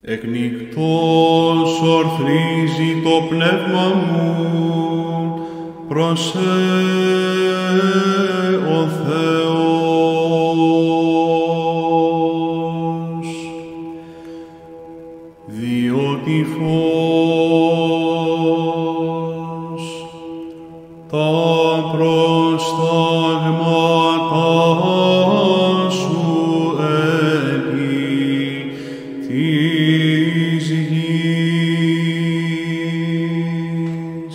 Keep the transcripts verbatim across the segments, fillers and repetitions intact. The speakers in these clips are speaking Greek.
Εκνικτός ορθρίζει το πνεύμα μου, προς σε ο Θεός, διότι φως τα προστάγματα σου επί της γης.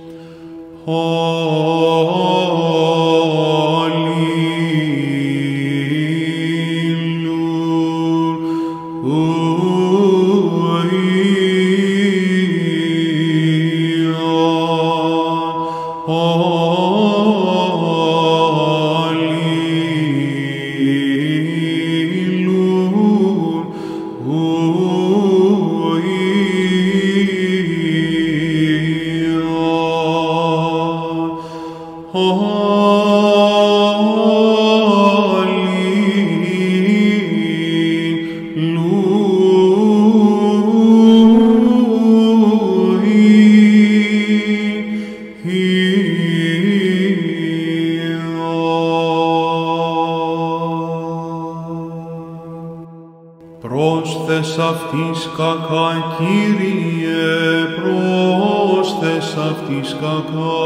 Πρόσθες αυτής κακά, Κύριε, πρόσθες αυτής κακά,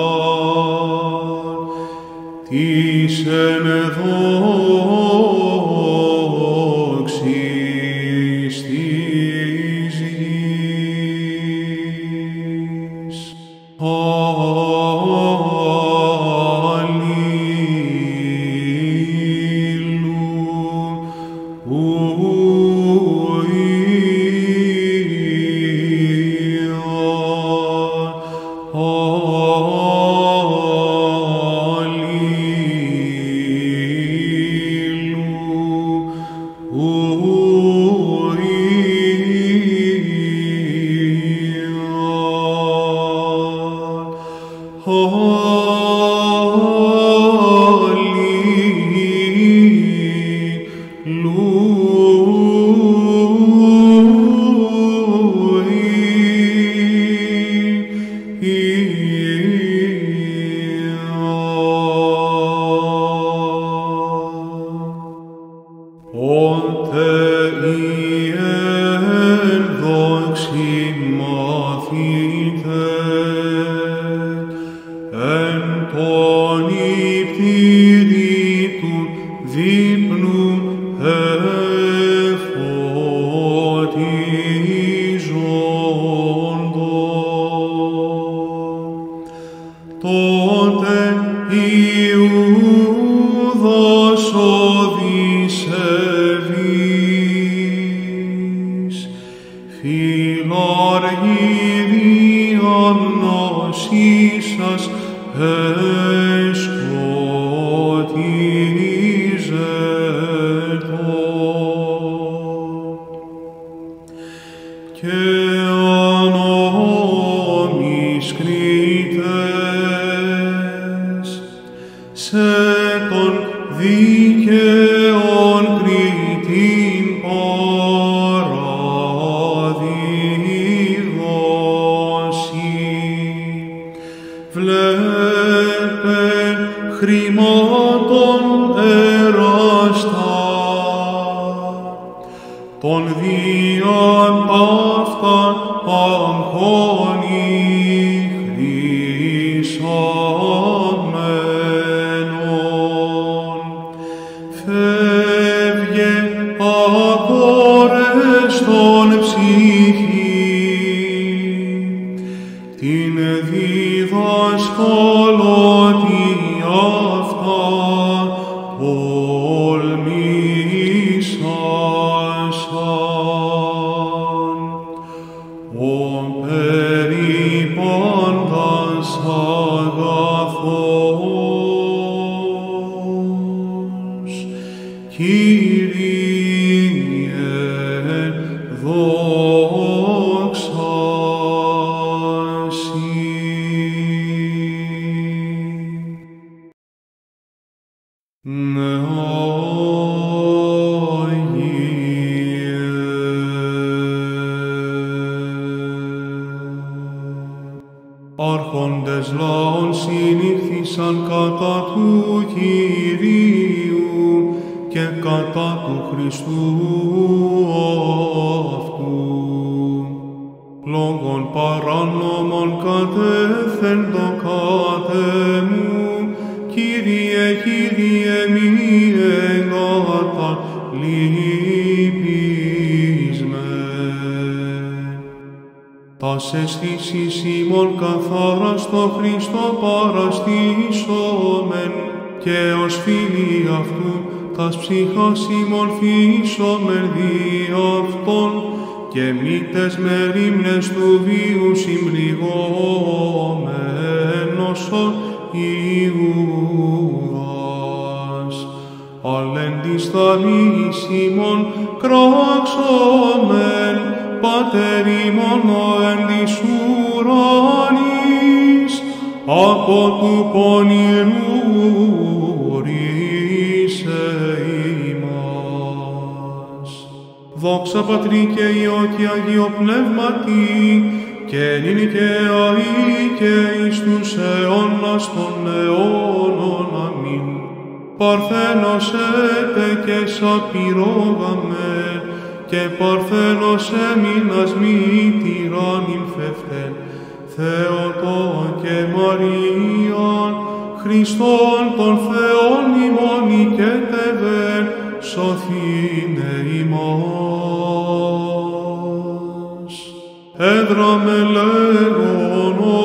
της εν δόξης της γης. Ότε η εν δόξη μάθητε, εν τον υπτηρήτου δείπνου εφωτίζοντο, τότε Ιούδας οδυσσεύης, φιλαργυρίαν νοσήσας εσκοτίζετο, και ανόμης κρίτες, σε τον δίκαιον κριτήν παραδίδωση. Βλέπε χρημάτων εραστά, τον διάν αυτά αγχώνει χρυσαμένον. Φεύγε ακόρεστον ψυχή, την διδασκαλώτη αυτά τολμήσασαν. Ο περιπάντας αγαθός, Κύριε, δόξα σοι. Νεάγιε Κυρίου και κατά του Χριστού αυτού. Λόγων παράνομων κατέθεντο κάτε μου, Κύριε, Κύριε, μη εγκαταλείπεις με. Τας αισθήσεις ημών καθαρά στο Χριστό παραστήσομεν, και ως φίλοι αυτού τας ψυχάς ημών φύσομεν δι' αυτόν, και μήτες με ρήμνες του βίου συμπληγόμενος ο Ιούδας. Αλέντις θαλής ημών κράξομεν, Πάτερ ημών ο εν της ουρανής, από του πονηρού ρίσε ημάς. Δόξα Πατρί και Υιό και Αγίο Πνεύματι, και νυν και αεί και εις τους αιώνας των αιώνων. Αμήν. Παρθένος έτε και σαπυρόγαμε, και παρθένος έμεινας μη τυράννην φεύθε, Θεοτό και Μαρίαν, Χριστόν των Θεών ημών οικέτευεν, σωθήνε ημάς. Έδραμε λέγον ο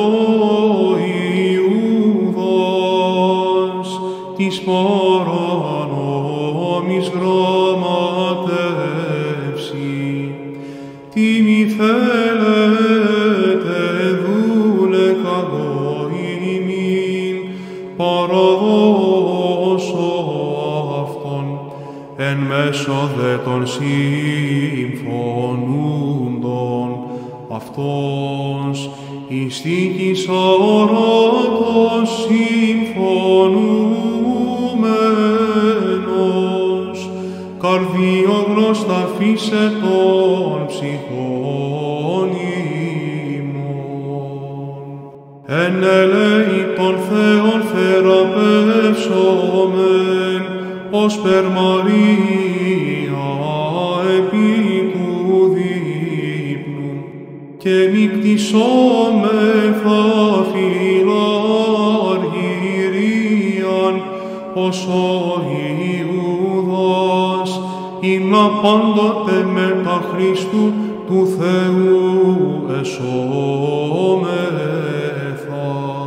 Ιούδας, της παρανόμης γραμματεύσει, τι μη θέλετε δούλε καλό ημίν, παραδώσω αυτόν, εν μέσω δε των συμφωνούντων αυτός, εις τύχης αοράτος συμφωνούμενος, καρδιόγνωστα φύσε των ψυχών ημών. Εν ελέη των Θεών θεραπεύσομεν, ως περ Μαρία επί του δείπνου, και μη κτισόμεθα φιλαργυρίαν, ως ο Ιούδας, ημά πάντοτε μετα Χριστού του Θεού εσώμεθα.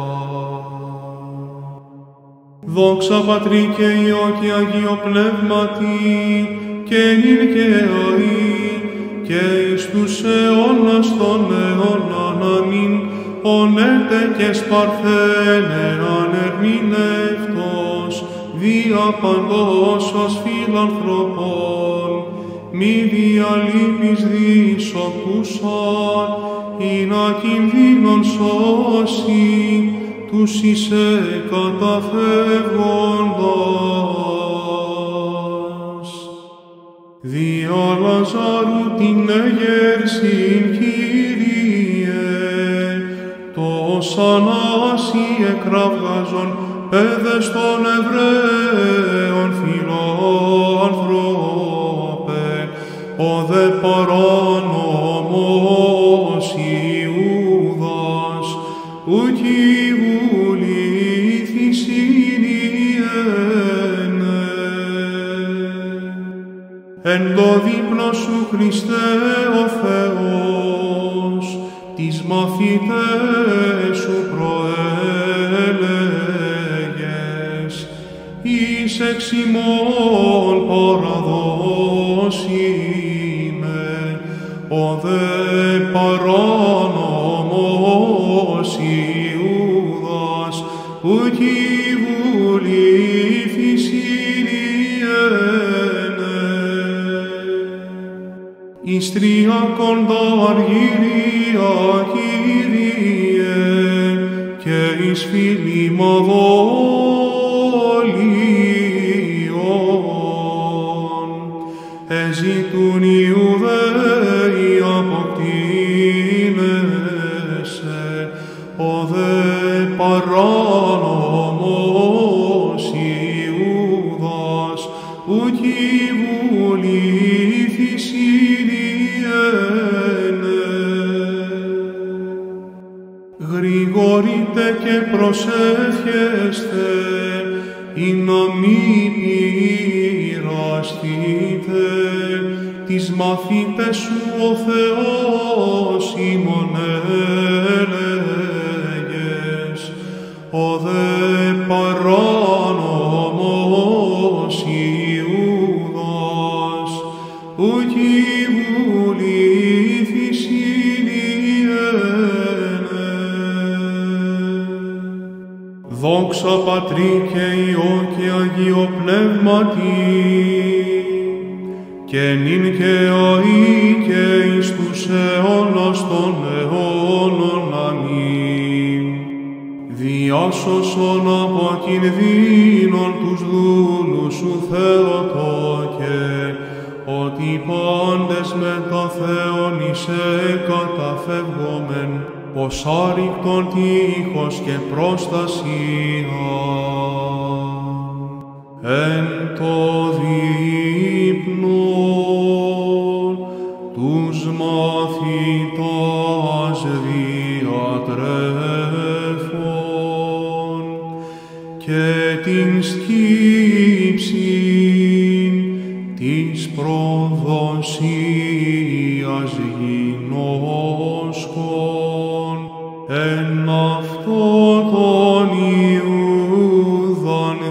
Δόξα Πατρί και Υιό και Αγίο Πνεύματι, και νυν και αεί, και εις τους αιώνας των αιώνων. Αμήν. Ονέτε και σπαρθένε ανερμηνεύτος, δια παντός ως φιλανθρωπών, μη διαλείπεις δισοκούσαν, ή να κινδύνων σώσει, τους είσαι καταφεύγοντας. Δια Λαζάρου την εγέρσιν, Κύριε, τος ανάσι εκραυγάζον, παιδες των Εβραίων φιλάνθρωπε, ο δε παράνομος Ιούδας, ουκι βουλήθης ηνιένε. Εν το δείπνο σου, Χριστέ ο Θεός, τις μαθητές σου προέλεγες, εις εξ ημών παραδώσιμε, ο δε παράνομος Ιούδας, ουκι βουλήθης ηνιένε. Εις τριακόντα αργυρία, Κύριε, και εις φιλημαδόλιον, εζητούν Ιουδαίοι αποκτήνεσαι, ο δε παράνομος ούκη βουλήθης Συριένε. Γρηγορείτε και προσεύχεστε, ή να μη πειραστείτε, τις μαθήτες σου ο Θεός ημών έλεγες, ο δε παράνομος Ιούδας, ούκη βουλήθης Συριένε. Δόξα Πατρί και Υιό και Αγίο Πνεύματι, και νυν και αεί και εις τους αιώνας των αιώνων. Αμήν. Διάσωσον από κινδύνων τους δούλους σου Θεοτόκε, ότι πάντες με τα Θεόν εισαι καταφεύγομεν, πως άρρηκτον τείχος και προστασία. Εν το δείπνον τους μαθητάς διατρέφων και την σκύψην της προδοσίας γινώσκων, εν αυτό τον Ιούδαν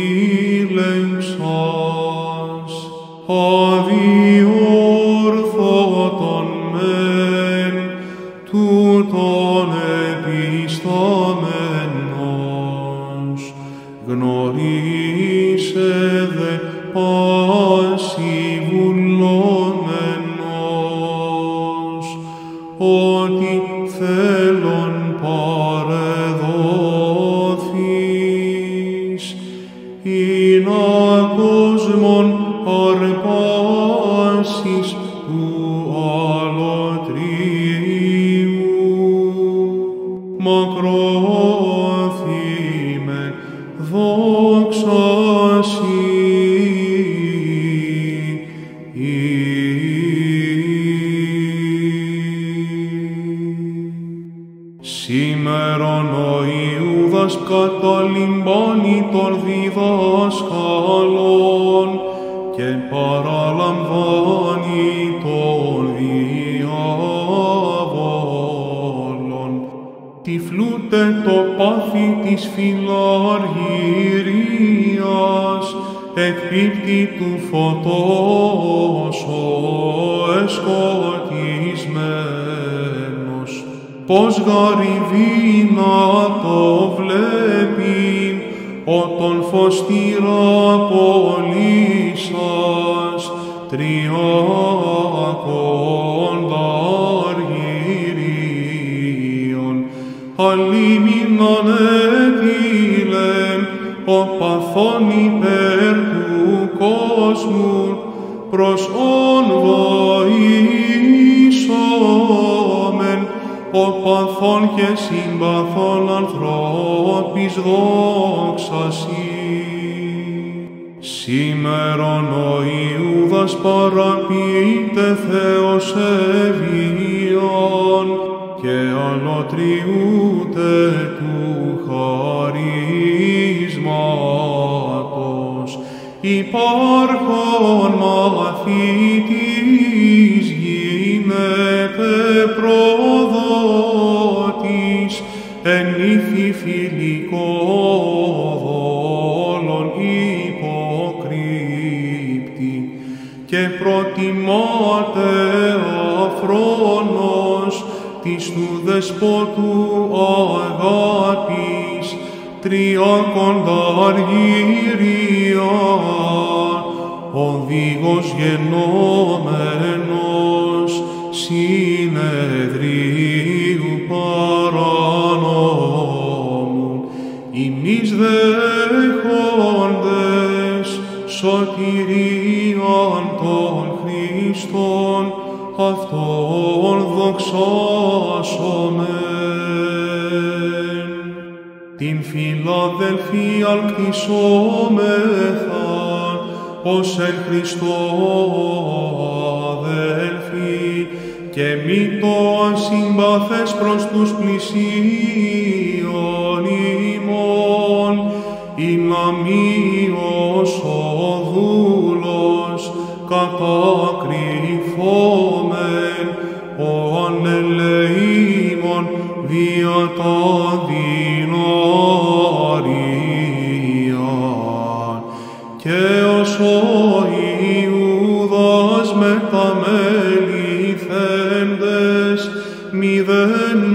δίλεξας, αδιόρθωτον μεν τούτον επιστάμενος, γνωρίσε δε πάση βουλόμενος, ότι θέλον παρεδόθης, εινά κόσμον αρπάσεις του αλωτρίου, μακρόθυμε δόξα σοι. Σήμερον ο Ιούδας καταλυμπάνει των διδάσκαλων και παραλαμβάνει των διάβολων. Τυφλούται το πάθη της φιλαργυρίας, εκπίπτει του φωτός ο εσκοτισμένος. Πώς γαριβεί να το βλέπει, όταν φωστήρα πολύσας τριακόντα αργυρίων, αλίμην ανέτειλεν ο παθών υπέρ του κόσμου, προς όν βοήσομεν, ο παθών και συμπαθών ανθρώπης δόξα σοι. Σήμερον ο Ιούδας παραποιείται Θεός ευίων και αλωτριούται του χαρίσματος, υπάρχον μαθητής γίνεται προδότης, εν ήθη φιλικό δόλων υποκρύπτει, και προτιμάται αφρόνος της του δεσπότου αγάπης, τριακόντα αργύρια, οδήγος γενόμενος συνεδρίου παρανόμου, ημείς δέχοντες σωτηρίαν των Χριστών, αυτόν δοξάσομεν. Την Φιλαδελφίαν κτισόμεθα, ως εν Χριστώ αδελφοί, και μη το ασυμπαθές προς τους πλησίον ημών, ή να μη ως ο δούλος κατακρυφόμεν, ο ανελεήμων δια τα δεινάρια, και ως ο Ιούδας με τα μεληθέντες μηδέν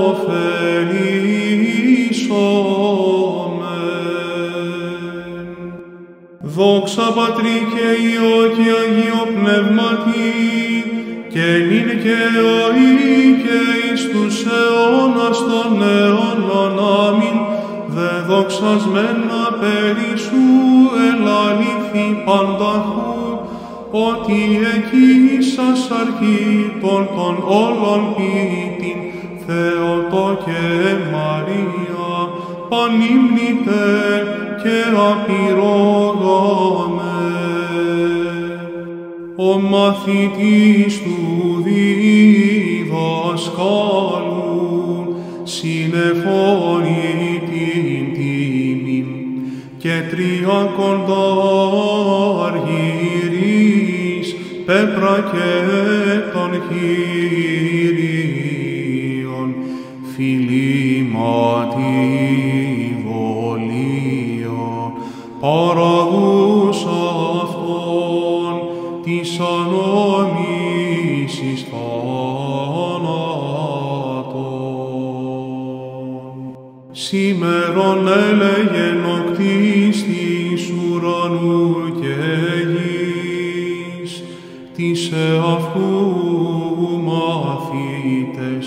ωφελήσομεν. Δόξα Πατρί και Υιό και Αγίο Πνεύματι, και νυν και αεί και εις τους αιώνας των αιώνων. Αμήν. Δε δοξασμένα περί σου ελαλήθη πανταχού, ότι εκείσας αρχήτων των όλων ποιητήν, Θεοτό και Μαρία, πανύμνητε και απειρόγαμε. Ο μαθητής του διδασκάλου συνεφώνει την τιμήν, και τριακοντά αργυρής πέπρα και των Κύριων φιλήματι βολία παραδούς αυτών της ανομήσης θάνατον. Σήμερον έλεγεν ο κτίστης ουρανού και γης, της εαυτού μαθήτες,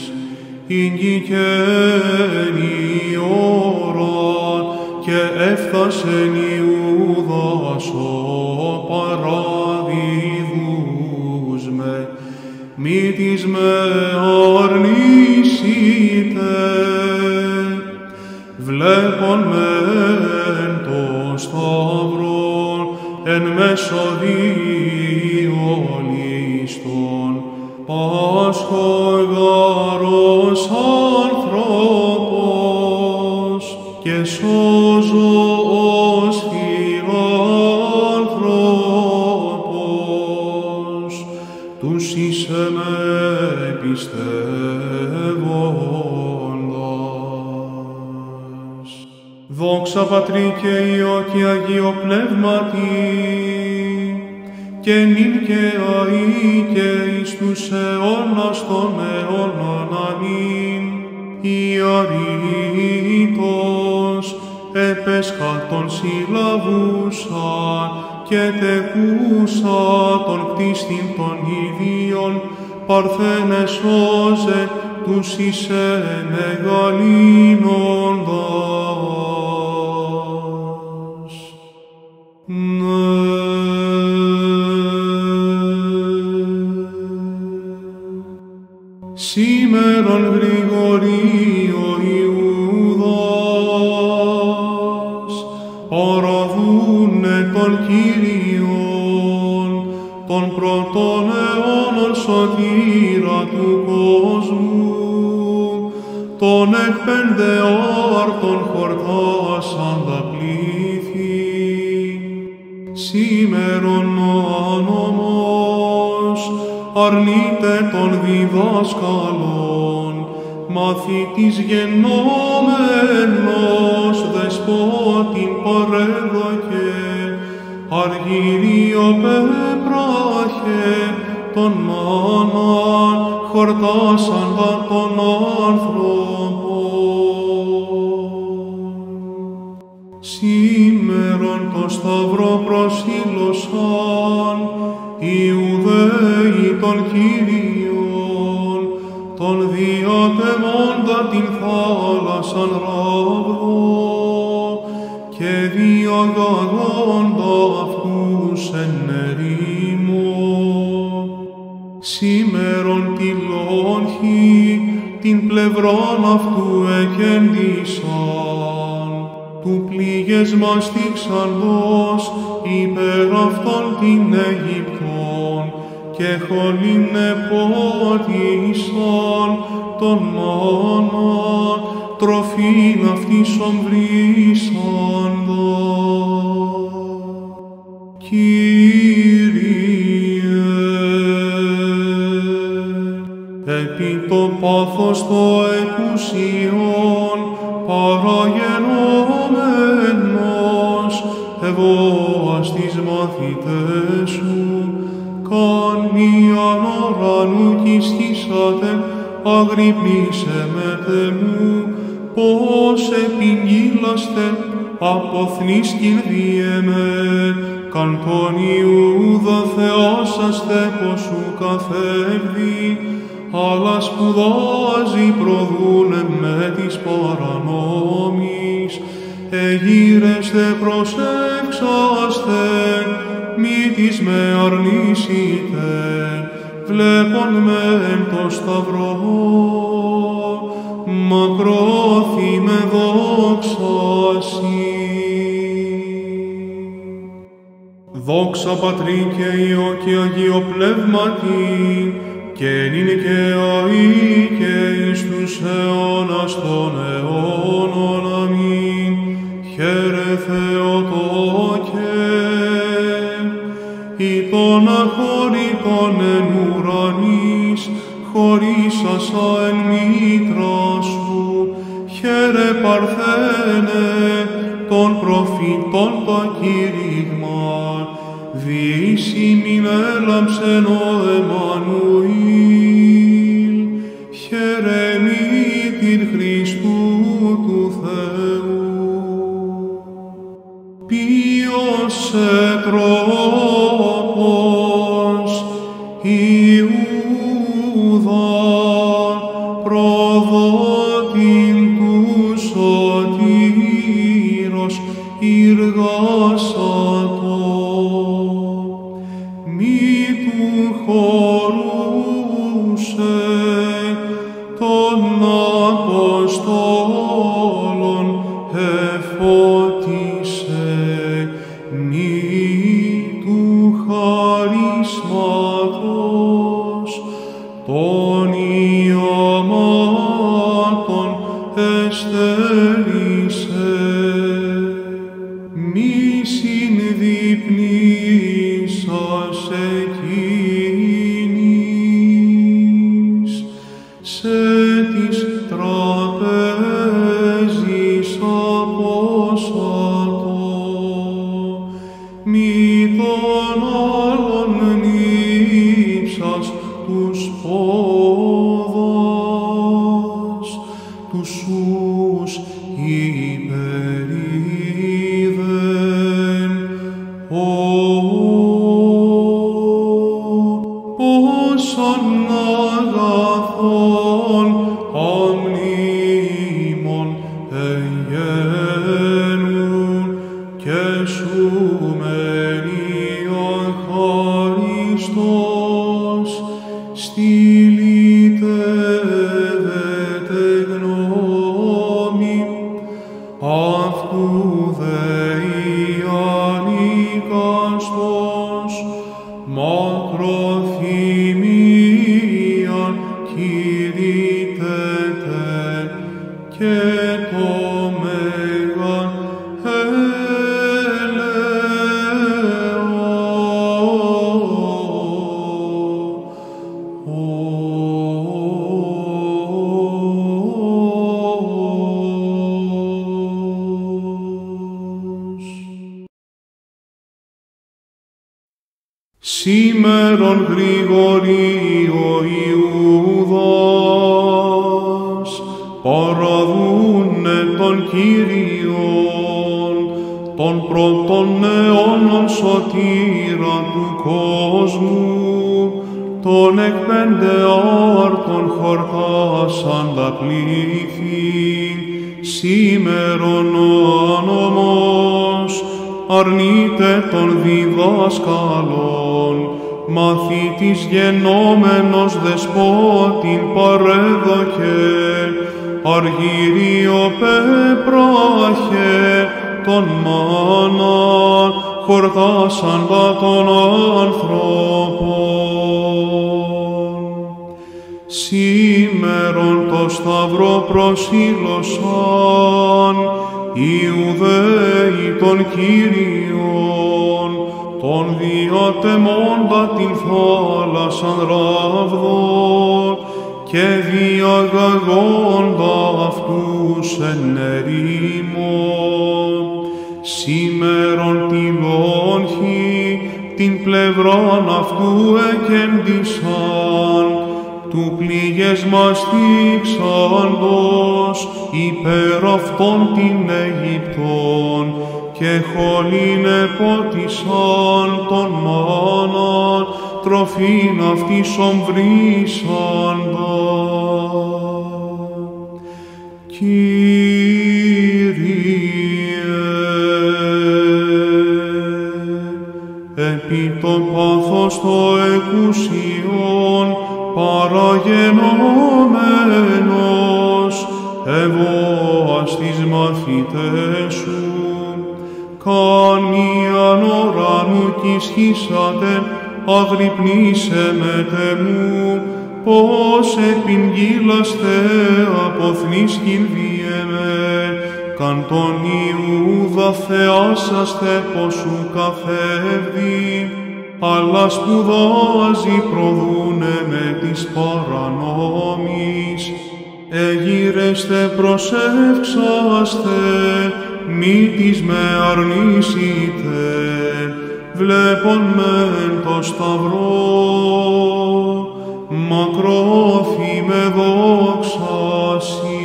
ήγγικεν η ώρα, και έφθασεν Ιούδας ο παραδίδους με, μη της με αρνήσητε, βλέπον μεν το σταυρόν εν μέσω διολίστων, πάσχογαρος άνθρωπος, και σώζος φιλάνθρωπος, τους εις εμέ πιστεύοντας. Δόξα Πατρί και Υιό και Αγίο Πνεύματι, και νυν και αεί και εις τους αιώνας των αιώνων. Αμήν. Η αρήτως επέσχα των συλλαβούσαν, και τεκούσα των κτίστην των ιδίων, παρθένε σώζε τους εις ενεγαλύνοντας. Σήμερον Γρηγορείο Ιούδας, παραδούνε των Κύριων, των πρώτων αιώνων σωτήρα του κόσμου, των εκ πέντε άρτων χορτάσαν τα πλήθη. Σήμερον ο άνομος αρνείται των διδάσκαλων, μαθητής γενόμενος δεσπότην παρέδωκε, αργυρίο πέπραχε των μάναν χορτάσαντα των άνθρωπων. Σήμερον το σταυρό προσήλωσαν Ιουδαίοι των Κύριων, των διατεμώντα την θάλασσαν ράβδο, και διαγαγόντα αυτούς εν ερήμο. Σήμερον τη λόγχη την πλευράν αυτού εκέντησαν, του πληγε δίκες μας τύξαντος υπέρ αυτών την Αιγυπτών, και χωλήνε πότισαν τον μάνα, τροφήν αυτής ομβρίσαντα. Κύριε, επί το πάθος το εκουσιόν παραγενόμενος, ευώας τις μαθητές σου, καν μίαν ώραν ουκιστήσατε, αγρυπνήσε με μου, πως επιγγείλαστε αποθνείς κυρδίεμεν, καν τον Ιούδα θεώσαστε πως σου καθεύδει, αλλά σπουδάζει προδούνε με της παρανόμης, εγείρεστε προσέξαστε, μη της με αρνήσετε, βλέπον μεν το σταυρό, μακρόθη με δόξαση. Δόξα Πατρί και Υιό και Αγίο Πνεύματι, και νυν και αεί και εις τους αιώνας των αιώνων. Αμήν. Χαίρε Θεοτόκε, ή των αχωρητών εν ουρανής, χωρίσασα εν μήτρα σου. Χαίρε Παρθένε, των προφητών το κήρυγμα, διείς ημίν έλαμψεν ο Εμμανουήλ. Χαίρε μήτηρ Χριστού του Θεού. Ποιος τρόπος Ιούδα προδότην του σωτήρος ηργάσατο, μη του χωρούσε των Αποστόλων εφώτισε, μη του χαρίσματος των ιαμάτων εστέλισε, μη συνδειπνήσας εκείνης, σε της τραπέζης απόσατο, μη των άλλων νύψας τους πόδας, τους ους υπερήδεν, ο πόσον αγαθών αμνήμων εγγένουν, και σου μένει αχαριστός, στυλιτεύεται γνώμη, αυτού δε ιανικαστός, μακροθυμίαν κηρύττεται, και το μέγαν σήμερον Γρηγορεί ο Ιούδας, παραδούνε τον Κύριον, τον πρώτον αιώνων σωτήρα του κόσμου, τον εκ πέντε άρτων χορτάσαντα πλήθη, σήμερον ο άνομος, αρνείται των διδάσκαλων, μαθήτης γενόμενος δεσπότην παρέδοκε, αργύριο πεπράχε, τον μάναν, χορτάσαν τα των ανθρώπων. Σήμερον το σταυρό προσήλωσαν, Ιουδαίοι των Κύριων, τον διατεμώντα την θάλασσαν ράβδον, και διαγαγόντα αυτούς εν ερήμον. Σήμερον την όχη, την πλευράν αυτού εκέντησαν, του πληγές στήξαντος υπέρ αυτών την Αιγυπτών, και χολήν επότισαν τον μάναν, τροφήν αυτής ομβρίσαντα. Κύριε, επί το πάθος το εκουσιόν παραγενόμενος, ευώας τις μαθητές σου, κάνιαν ουρανού κι ισχύσατε, αγρυπνήσε μετ' εμού, πως επιγγείλαστε αποθνείς κινδύεμε, καν τον Ιούδα θεάσαστε πως σου καθεύδει, αλλά σπουδάζει προδούνε με της παρανόμης. Εγείρεστε προσεύξαστε, μη της με αρνήσετε, βλέπον μεν το σταυρό, μακρόθυ με δόξαση.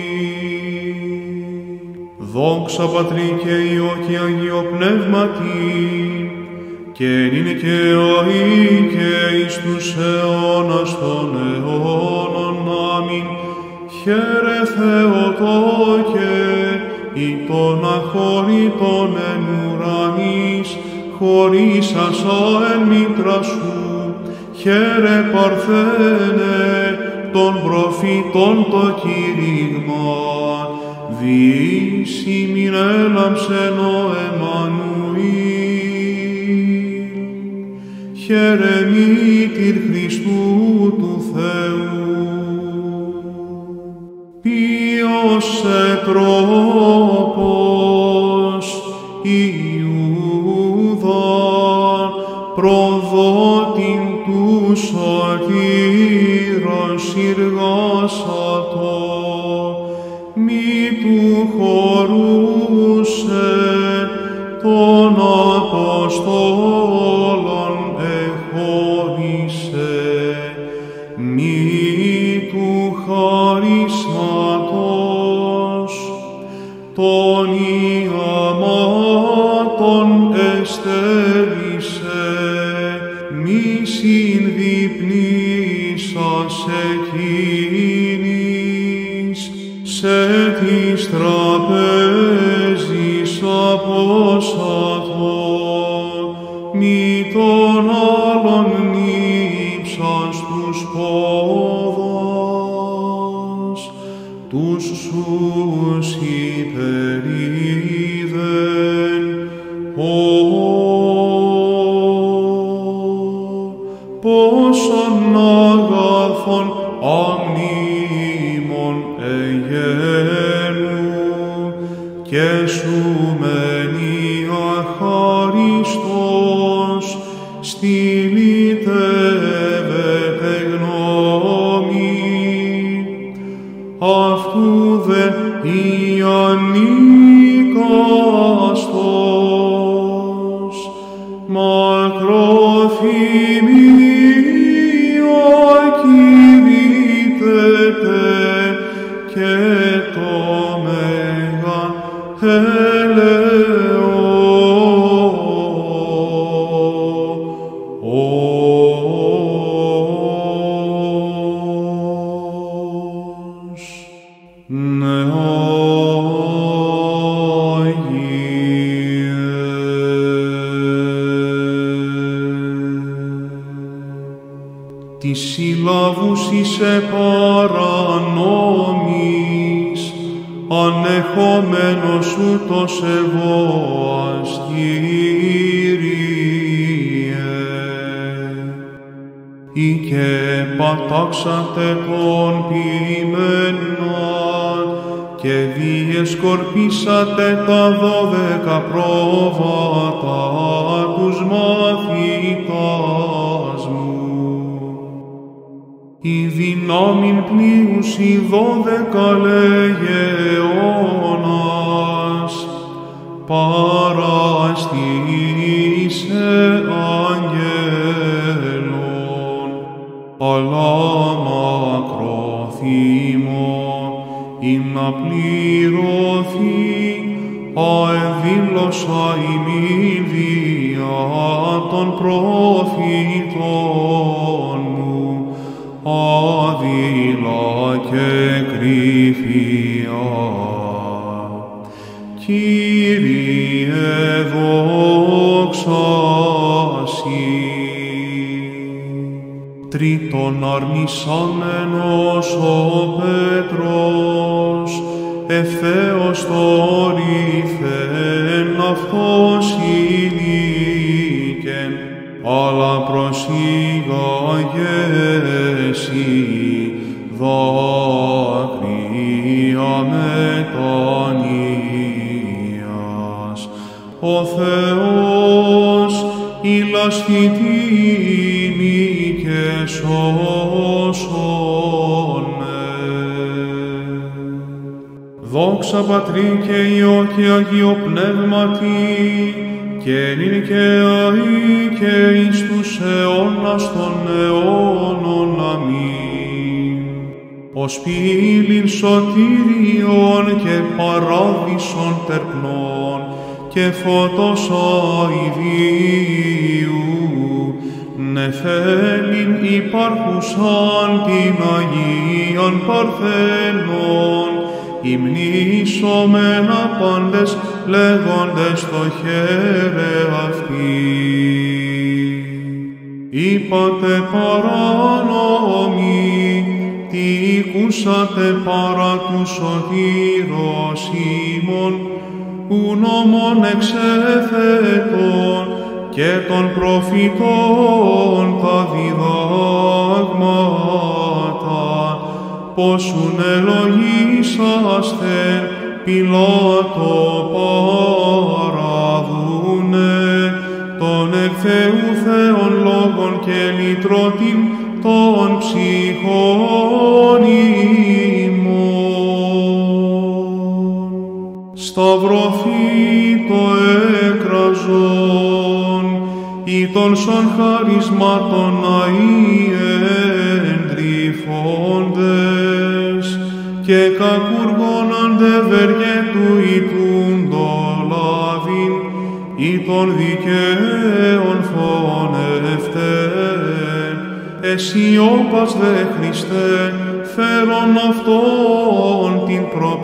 Δόξα Πατρί και Υιό και Αγίο Πνεύματι, και είναι και αεί και εις τους αιώνας των αιώνων. Αμήν. Χαίρε Θεοτόκε, ή των αχωρήτων εν ουρανής, χωρίσασα εν μήτρα σου. Χαίρε Παρθένε, των προφήτων το κήρυγμα, διείς ημίν έλαμψεν ο Εμμανουήλ. Χαίρε μήτηρ Χριστού του Θεού, ποιος εκρόπος Ιούδα, προδότην του σωτήρος συργάσατο, μη του χωρούσε των Αποστόλων εχώρισε, μη του χαρίσματος των ιαμάτων εστέρισε, μη συνδυπνήσας εκείνης, σε της τραπέζης απόσατο, μη των άλλων νύψας τους πόδας, τους σους υπερίδεν, πόσον αγαθών αμνήμων εγένου, και σου μένει αχάριστος, στυλιτεύεται γνώμη, αυτού δε ιαννίκαστος, μακροθυμία κηρύττεται, και το μέγα ελεός. Της συλλάβους είσαι παρανόμης, ανεχόμενος ούτως εγώ ας Κύριε. Ή και πατάξατε τον ποιημένον και διεσκορπίσατε τα δώδεκα πρόβατα τους μαθητάς μου. Η δυνάμιν πλήρουσι δώδεκα λεγεώνας παραστήσε αγγέλων, αλλά μακροθύμων ή να πληρωθεί αεδήλωσα ημίν δια των προφητών μου, άδειλα και κρυφία. Κύριε δόξα Σοι. Τρίτον αρνησάμενος ο Πέτρος, ευθέως το ρηθεν αυτός ηλίκεν, αλλά προσήγαγε εσύ δάκρυα μετανοίας. Ο Θεός ηλασθητήμη και σώσον με. Δόξα Πατρί και Υιό και Αγίο Πνεύματι, και νυν και αεί και εις τους αιώνας των αιώνων. Αμήν. Ως πύλην σωτήριον και παράδεισον τερπνών και φώτος αηδίου, νεφέλην υπάρχουσαν την Αγίαν Παρθένον, υμνήσομεν απάντες λέγοντες το χαίρε αυτή. Είπατε παράνομοι, τι ακούσατε παρά του σωτήρος ημών, ου νόμων εξέθετον και των προφητών τα διδάγματα, πόσουν ελογίσαστε Πιλάτο παραδούνε, τον εκ Θεού Θεών λόγων και λυτρωτήν των ψυχών ημών. Σταυρωθεί το έκραζον, ή των σων χαρισμάτων αεί εντρυφώντες, και κακούργων αντεβεργέτου ητούντο λάβην, ή των δικαίων φωνευτέν. Εσύ όπας δε Χριστέ, φέρον αυτόν την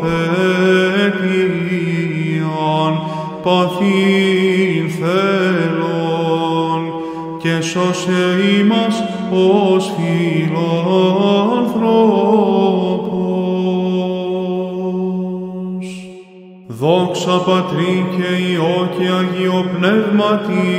προπαίτειαν, παθήν θέλων, και σώσε ημάς ως φιλάνθρωπος. Δόξα Πατρί και Υιό και Αγίο Πνεύματι,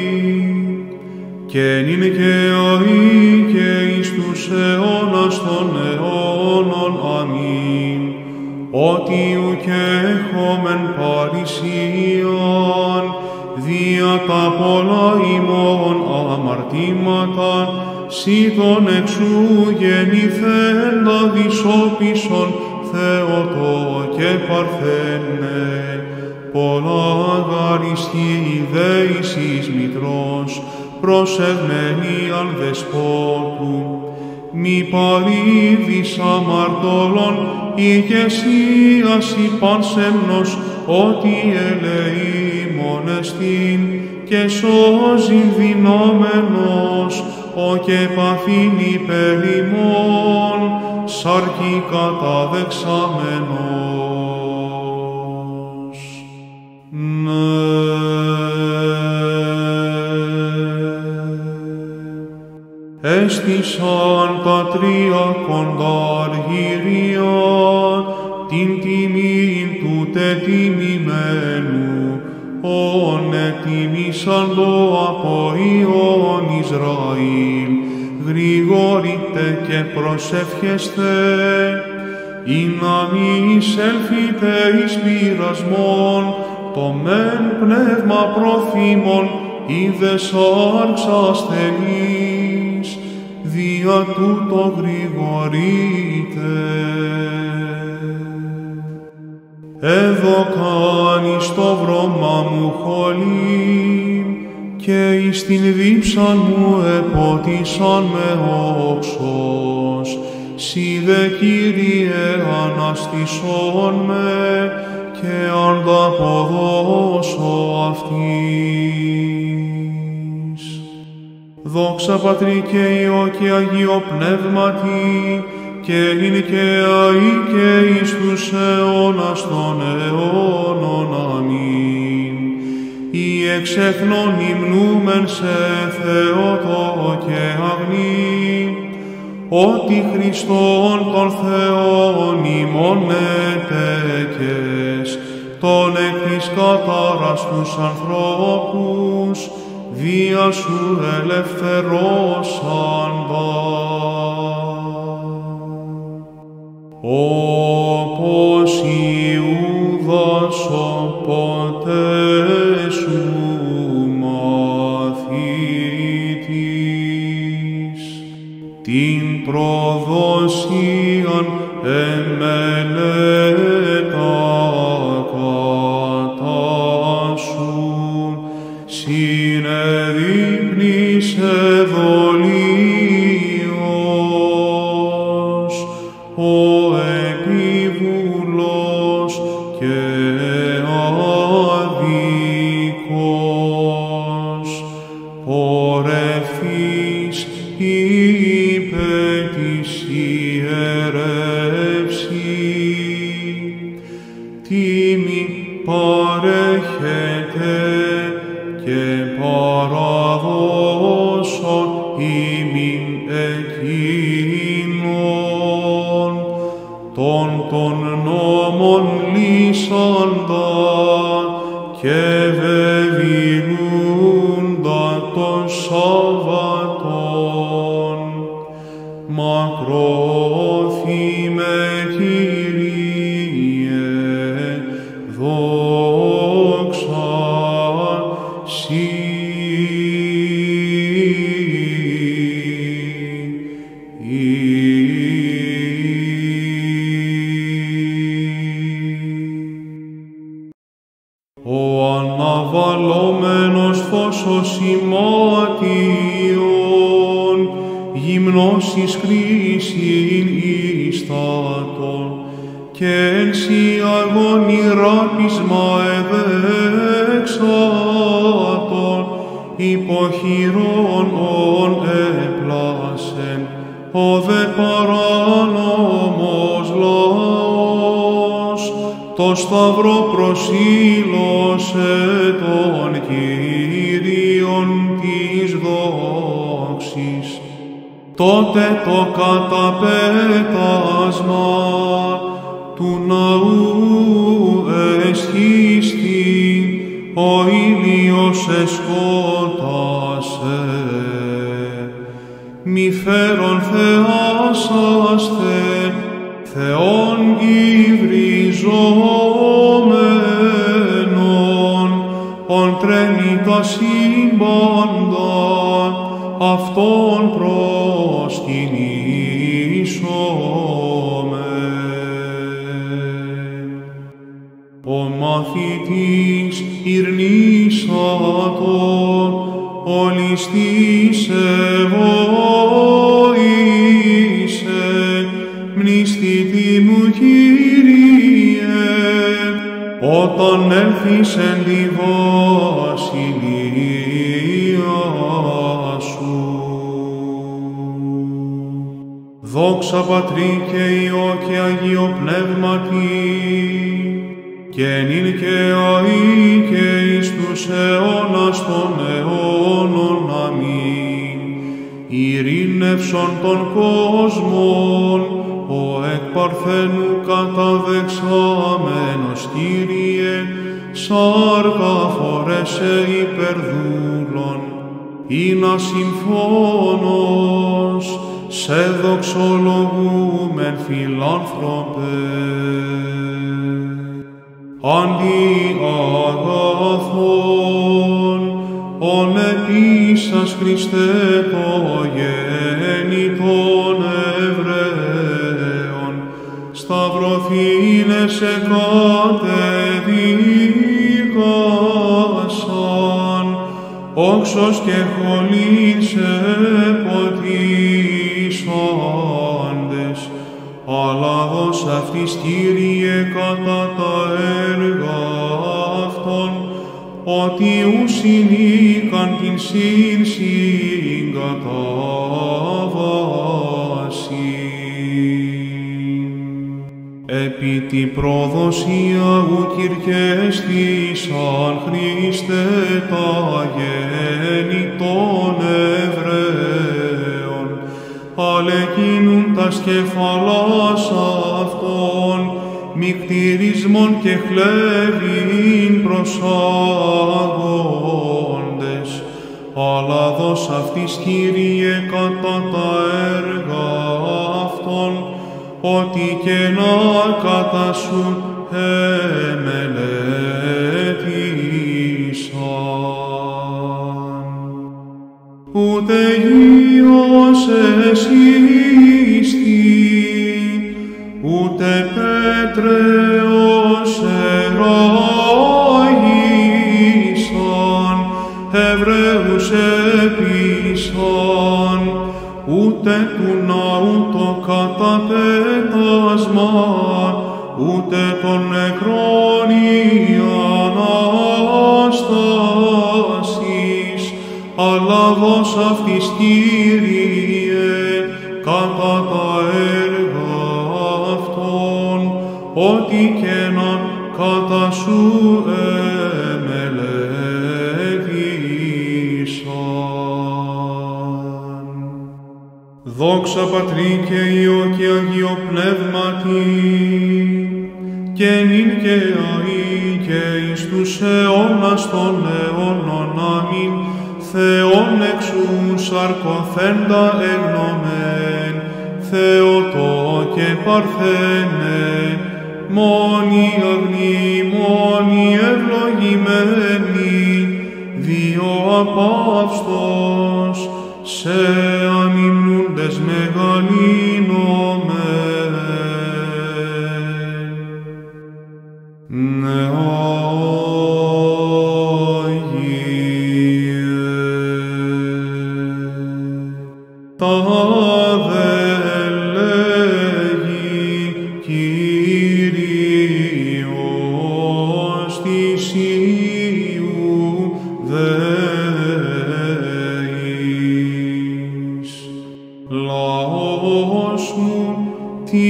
και νυν και αεί και εις τους αιώνας των αιώνων. Αμήν. Ότι ουκ έχομεν παρησίαν, δια τα πολλά ημών αμαρτήματα, σοι τον εξού γεννηθέντα δισόπισον Θεοτό και Παρθένε, πολλά αγαριστή ιδέης εις Μητρός, προσευμένη αν δεσπότου, μη παρήδης αμαρτωλών, ηγεσίας υπάνσεμνος, ότι ελεήμονεστην και σώζει δυνάμενος, ο και παθήν υπέρ ημών, σάρκη καταδεξάμενος. Ναι. Έστησαν τα τρία κοντά αργυρία, την τιμήν του τετιμημένου, ον ετιμήσαν το από Υιόν Ισραήλ, γρηγορείτε και προσεύχεστε, ή να μη εισέλθετε εις πειρασμόν, το μεν πνεύμα προθύμων, είδες άρξ ασθενής, δια τούτο γρηγορείτε. Έδωκαν εις το βρώμα μου χολήν, και εις την δίψαν μου επότισαν με όξος. Συ δε, Κύριε, αναστησόν με, και ανταποδώσω αυτής. Δόξα Πατρί και Υιό και Αγίο Πνεύματι, και ειν και αεί και εις τους αιώνας των αιώνων. Αμήν. Οι εξέχνων υμνούμεν σε Θεότο και αγνή, ότι Χριστόν τον Θεόν ημών ετέκες, τον εκ της κατάρας τους ανθρώπους, δια σου ελευθερώσαντα. Όπως Ιούδας ο ποτέ σου μαθητής, την προδοσίαν εμελέτα κατά σου, συνεδείπνησε δολίος, ο επίβουλος και αδίκος, πορευθείς είπε της ιερεύση, τίμη παρέχεται και παραδώσον ημιν εκείνον, τον των νόμων λύσαντα και βεβηλούντα των Σαββατών. Μακρόθυμε, Κύριε, δόξα Συ. Ο αναβαλλόμενος φως ημάτιον, γυμνός εις κρίσιν ίστατον, και εν σοι αγώνη ράπισμα εδέξατον, υποχειρών ον έπλασεν, ο δε παράνομος λαός, το σταυρό προσήλωσε τον Κύριον της δόξης. Τότε το καταπέτασμα του ναού εσχίστη, ο ήλιος εσκότασε. Μη φέρον θεάσαστε, Θεόν υβριζόμενον, ον τρέμει τα σύμπαντα, αυτόν προσκυνήσομεν. Ο μαθητής ηρνήσατο, ο ληστής εβόησε, μνηστητή μου Κύριε, όταν έλθεις εν τη βασιλεία σου. Δόξα Πατρί και Υιό και Αγίο Πνεύματι, και νυν και αεί και εις τους αιώνας των αιώνων. Αμήν. Ειρήνευσον των κόσμων, ο εκ Παρθένου καταδεξάμενος, Κύριε, σάρκα φορέσε υπερδούλων, είνα συμφώνος, σε δοξολογούμεν φιλάνθρωπε. Αντί αγαθών, ον ετήσας Χριστέ το γέννητον Εβραίων, σταυρωθήνε σε κατεδίκασαν, όξος και χολήν σε ποτίσαντες, αλλά δώσ' αυτοίς, Κύριε, κατά τα έργα αυτών, ότι ους συνήκαν την συν συγκατάβασιν. Επί τη προδοσία ου κυρκέστησαν, Χριστέ, τα γέννη των Εβραίων, αλεκίνουν τας κεφαλάς αυτών, μικτηρισμόν και χλέβην προσάγοντες, αλλά δώσ' αυτοίς, Κύριε, κατά τα έργα αυτών, ότι και να κατά σου εμελέτησαν. Ούτε γιος εσύστη, ούτε πέτρεος εράγησαν, Εβραίους έπεισαν, ούτε του ναού το καταπέτασμα, ούτε των νεκρών η Ανάστασης, αλλά δώσ' αυτοίς, Κύριε, κατά τα έργα αυτών, ό,τι και να κατά σου εμελέτησαν. Δόξα Πατρί και Υιό και Αγίο Πνεύματι, και νυν και αεί και εις τους αιώνας των αιώνων. Αμήν. Θεόν εξού σαρκωθέντα εγνωμέν, Θεοτό και Παρθένε, μόνη αγνή, μόνη ευλογημένη, δύο απαύστος, σε ανυμνούντες μεγαλύνομεν. Τα δε λέγει Κύριος της Ιουδαίας. Λαός μου, τι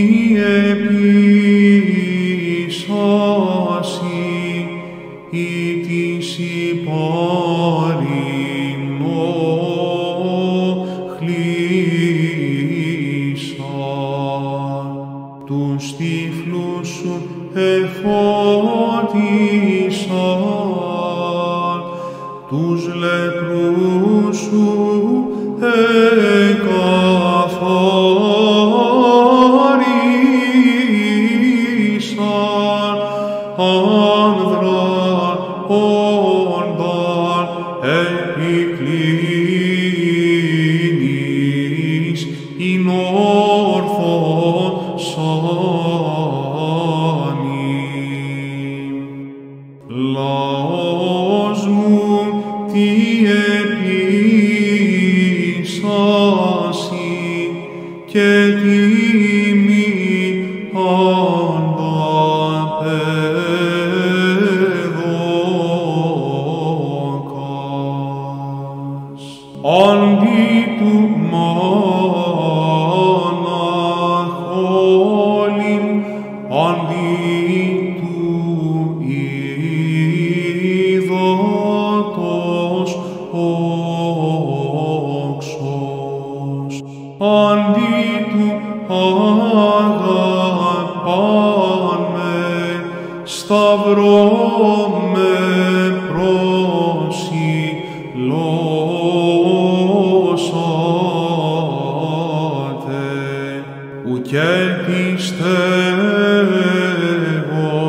επίσασι, ή της υπάρρηνο χλήσαν, τους τύφλους σου εφώτισαν, τους λεπρούς σου εκαθαρίσαν, άνδραν όνταν επικλίνης, ειν όρθωσαν. Λαός μου, τι επίσασι, και τιμή ανταπέδωκας. Αντί του μοναχόλην, αντί του ύδατος όξος, αντί του με προσιλώσατε, ουκέ πιστεύω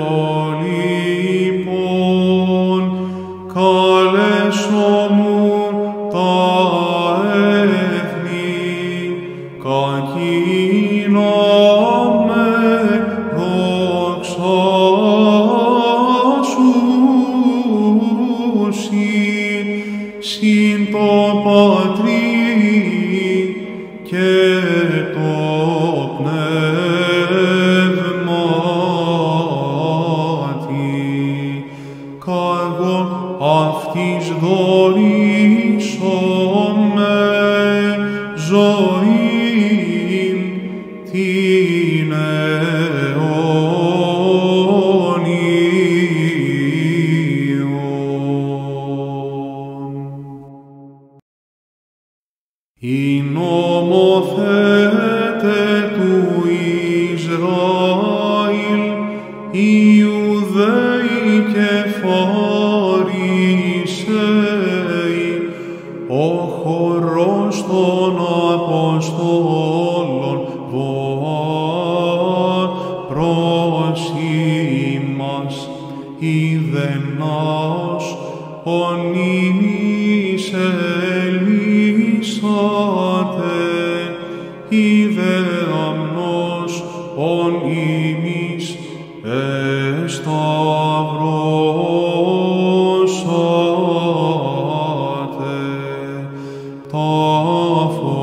λοιπόν, καλέσομουν τα έθνη, κακίνα με δοξάσουσι, συν το Πατρί και το Πνεύματι, κάγω αυτής δωρήσομαι ζωήν την αιώνιον. Οι νομοθέτε του Ισραήλ, οι Ιουδαίοι και Φαρισαίοι, ο χορός των Αποστόλων βοά προς ημάς, ειδενάς ον ημείς ελείσατε, είδε αμνός ον ημείς εσταυρώσατε, τάφο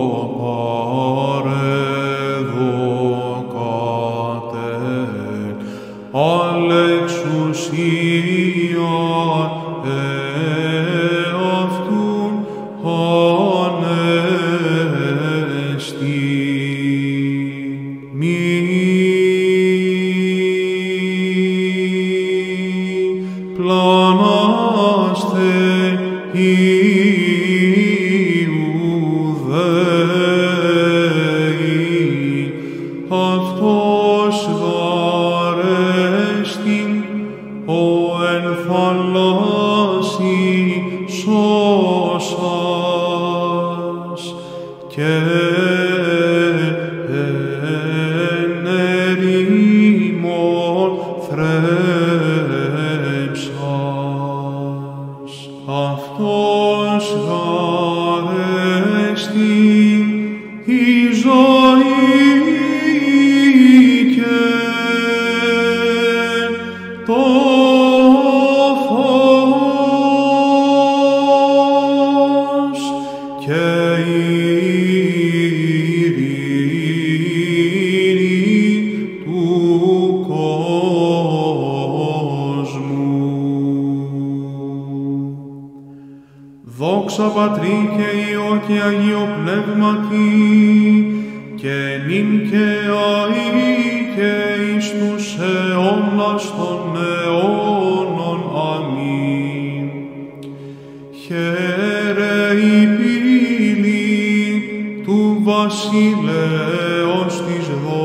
παρεδοκάτε, αλεξουσία εαυτούν ανέστη. Μη πλανάστε Ιουδαίοι, αυτός γαρέστην ο εν θαλάσσι σώσας και εν ερήμον θρέψας. Αυτός γαρέστην η ζωή και το φως και η ειρήνη του κόσμου. Δόξα Πατρί και Υιό και Αγίο Πνεύματι, και νυν και αεί και εις τους αιώνας των αιώνων. Αμήν. Χαίρε η πύλη του βασιλέως της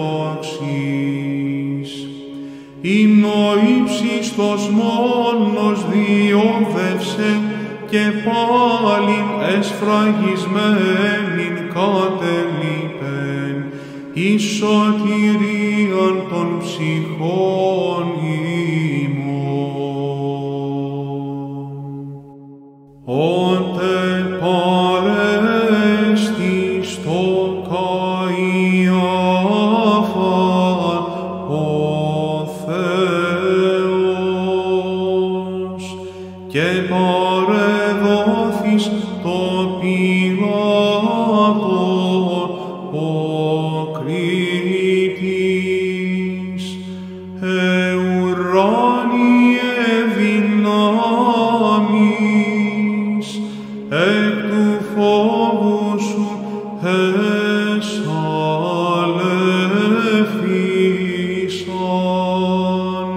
δόξης, ειν ο ύψιστος μόνος διόδευσε και πάλιν εσφραγισμένην κατελείπεν εις σωτηρίαν των ψυχών ημών. Ότε παρέστης το Καϊάφα ο Θεός και παρεδόθης το Πιλάτο ο Κρήτης, εουράνιε δυνάμεις, εκ του φόβου σου εσαλεύθησαν.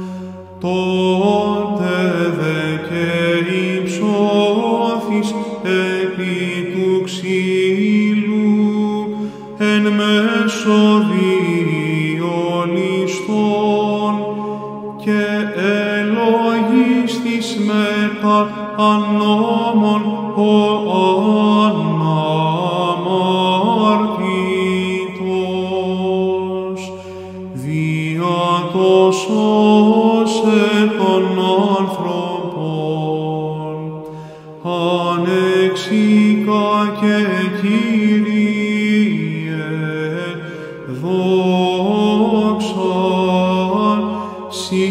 Τότε δε και υψώθης επί του ξύλου εν μέσω δύο ληστών και αναμαρτήτως, δια το σώσε των ανθρώπων, ανεξίκα και Κύριε, δόξα Συ.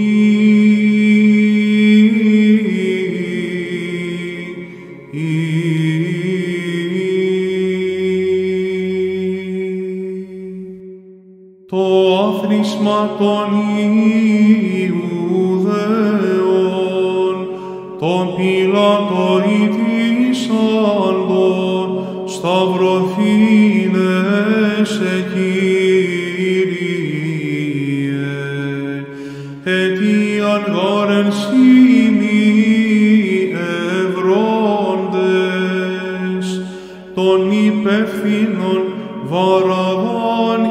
Το άθροισμα των Ιουδαίων, τον Πιλάτο ητήσαντων, σταυρωθήνεσαι, Κύριε, αιτίαν γάρεν σήμη ευρώντες, των υπεύθυνων Βαραβάν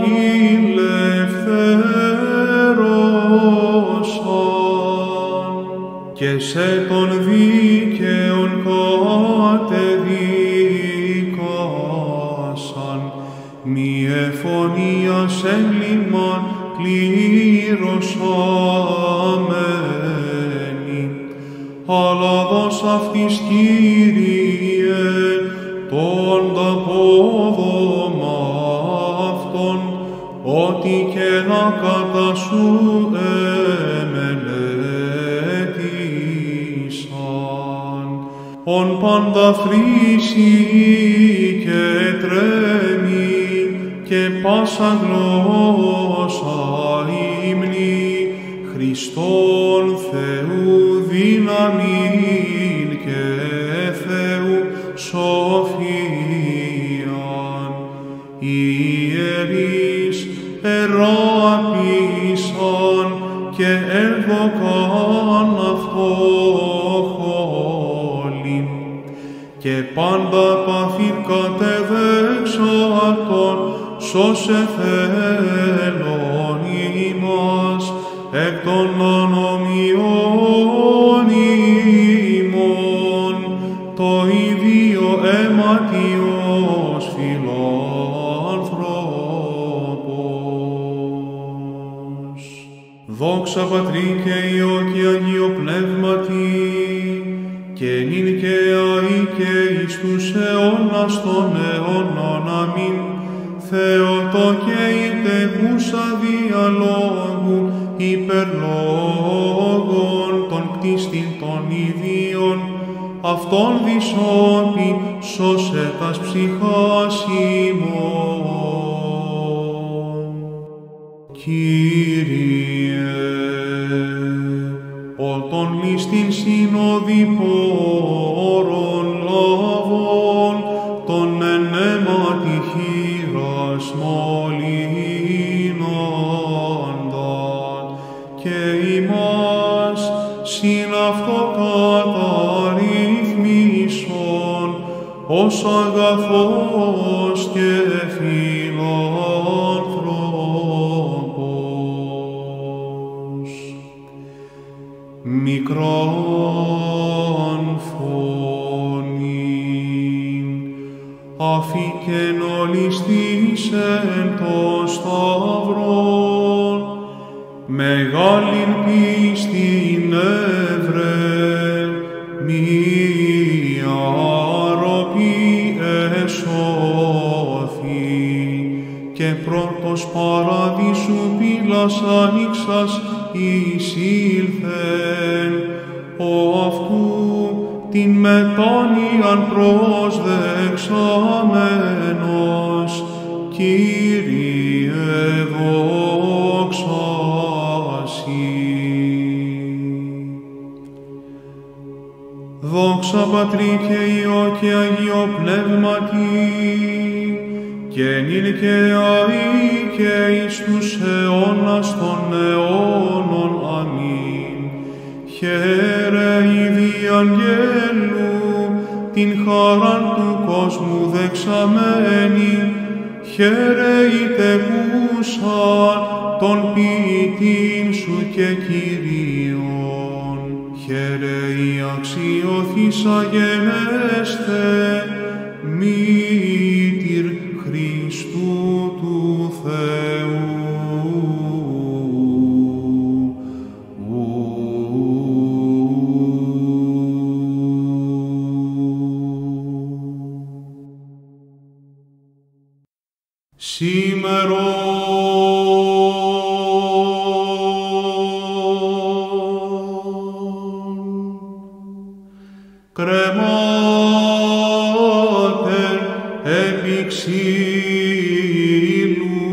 ηλευθέρωσαν, και σε τον δίκαιον κατεδίκασαν, μη εφωνίας έγκλημαν κληρωσαμένη, αλλά δώσ' αυτοίς, Κύριε, το ανταπόδομα αυτόν, ό,τι και να κατά σου εμελέτησαν. Ον πάντα φρύσει και τρέμει, και πάσα γλώσσα ύμνη, Χριστόν Θεού δύναμιν και Θεού σοφίαν. Οι ιερείς εράπησαν και εύδοκαν αυτό χόλην, και πάντα παθήν κατεδέξατον, σώσε θέλον ημάς εκ των ανομιών ημών, το ίδιο αιματιός φιλάνθρωπος. Δόξα Πατρί και Υιό και Αγίο Πνεύματι, και νυν και αεί και εις τους αιώνας των αιώνων. Αμήν. Θεότο και ητεγούσα διαλόγου, υπερλόγων των κτίστην των ιδίων, αυτόν δυσόπι σώσε τας ψυχάς ημών. Κύριε, ότον λίστην συνοδοιπόρων λαβών, τον ενέματι χείρας μολύνονταν, και ημάς συν αυτό καταρρυθμίσον, ως αγαθός και φιλάνθρωπος. Μικρόν φωνήν αφήκεν ολιστήσεν το σταυρόν, μεγάλην πίστην εύρε, μία αρρωπή εσώθη, και πρώτος παραδείσου πύλας ανοίξας εισήλθεν, ο αυτού την μετάνοιαν προσδεξαμένος, Κύριε δόξα Συ. Δόξα Πατρί και Υιό και Αγίο Πνεύματι, και νυν και αεί και εις τους αιώνας των αιώνων. Αμήν. Χαίρε η διαγγέλου, την χαράν του κόσμου δεξαμένη, χαίρε η τεκούσα των ποιητήν σου και Κυρίων, χαιρέοι αξιώθησα γενέστε, μήτηρ Χριστού του Θεού. Σήμερον κρεμάται επί ξύλου,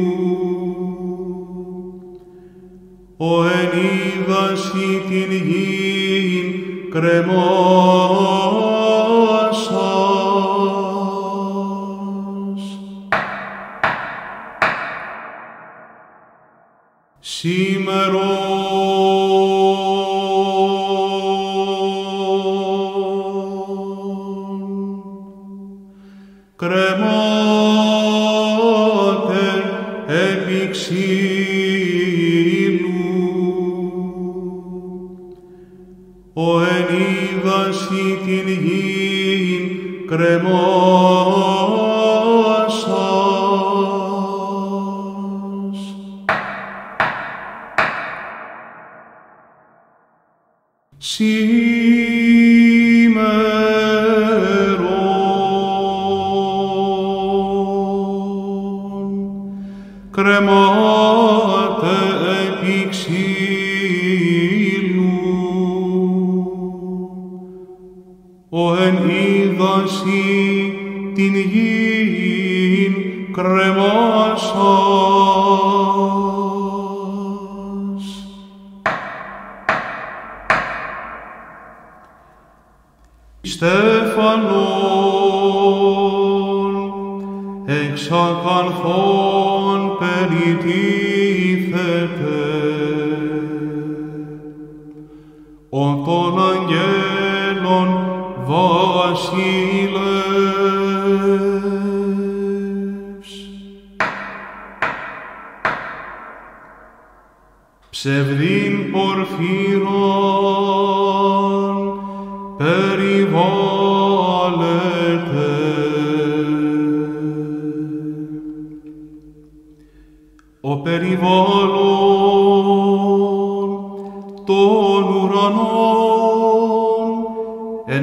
ο εν είδασι την γην κρεμάσας. Σήμερον κρεμάται επί ξύλου, ο εν είδασι την γην κρεμάσας. Σήμερον κρεμάται επί ξύλου, ο εν είδασι την γην κρεμάσας. Στέφανον εξ ακανθών περιτίθεται, ο των αγγέλων βασιλεύς. Ψευδήν πορφύρων περιβάλλεται, ο περιβάλλον των ουρανών εν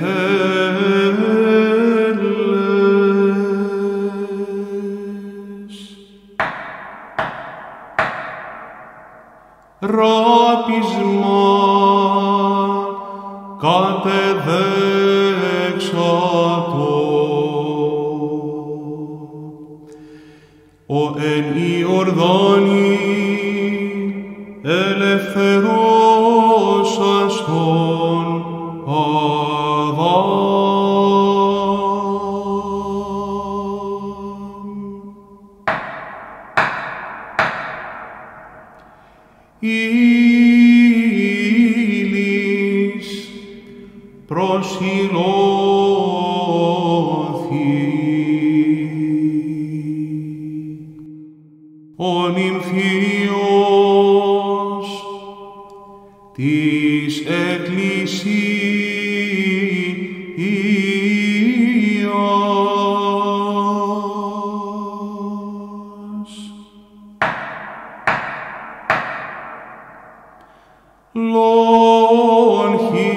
νεφέλες. Ράπισμα κατεδέξατο, ο εν Ιορδάνη ελευθερώσας τον Αδάμ. Ήλις προσιλώθη, ο νυμφίος της Εκκλησίας. Λόγχη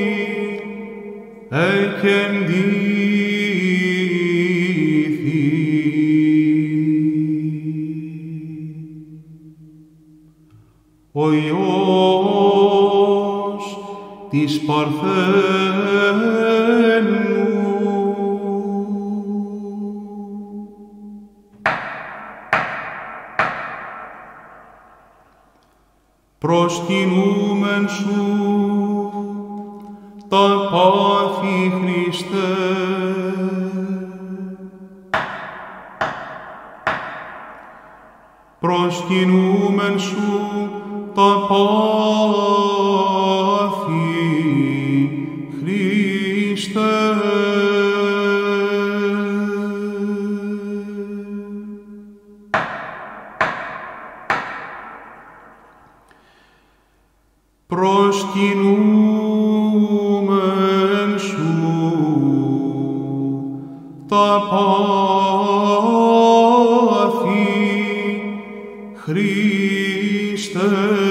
εκεντήθη, ο Υιός της Παρθένου. Προσκυνούμεν σου τα πάθη, Χριστέ, προσκυνούμεν σου τα πάθη, Χριστέ. Προσκυνούμεν τα πάθη, Χριστέ.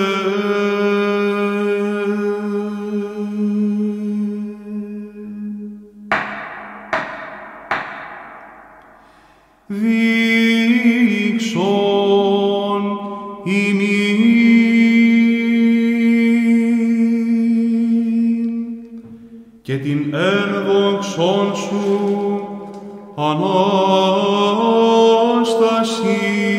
Δείξον ημίν και την ένδοξον σου Ανάσταση.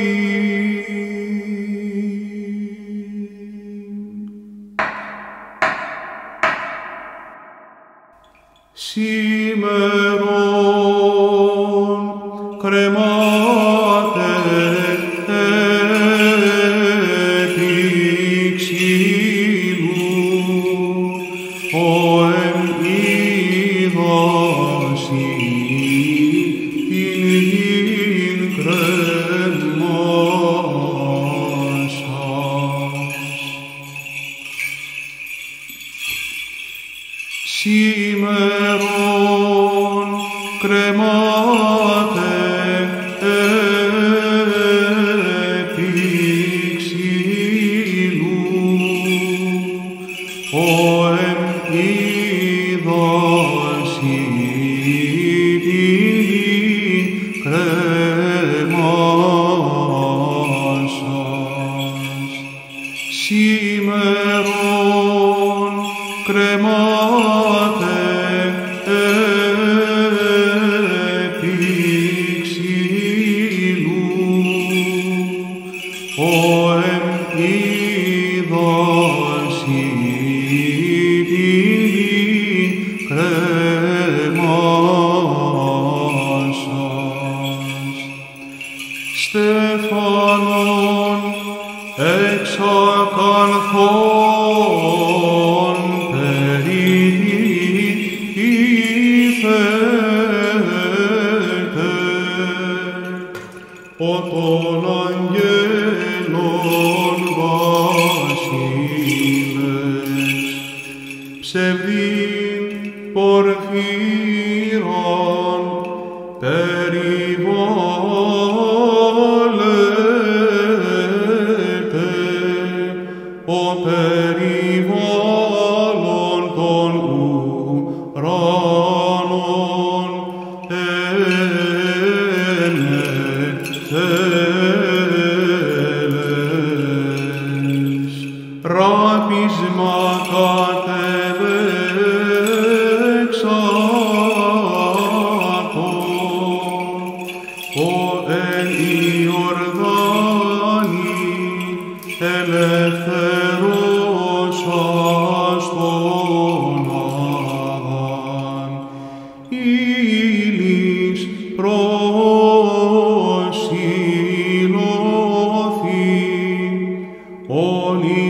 Σήμερον κρεμάτε επί ξύλου, ο εν είδαση την γην κρεμάσας. Σήμερον κρεμάτε επί ξύλου, ο εν είδαση την κρεμάσας. Σήμερον κρεμάτε επί ξύλου, ο εν είδαση την κρεμάσας. Στέφανον εξακαλθών περιήθετε, ο των αγγέλων βασίλες, ψευδήν πορφύραν περιβάλλετε, ο περιβάλλον των ουράνων ενετέλες. Ράπισμα κατεβέξατο, ο εν Ιορδάνη ελευθερός αστον Αδάμ, ύλης προσήλωθη, ο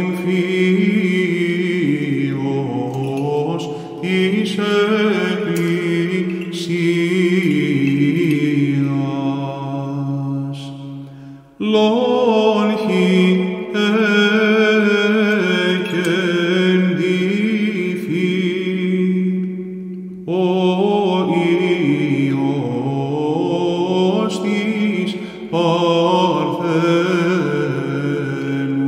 νυμφίος της Εκκλησίας. Λόγχη εκεντήφη, ο Υιός της Παρθένου,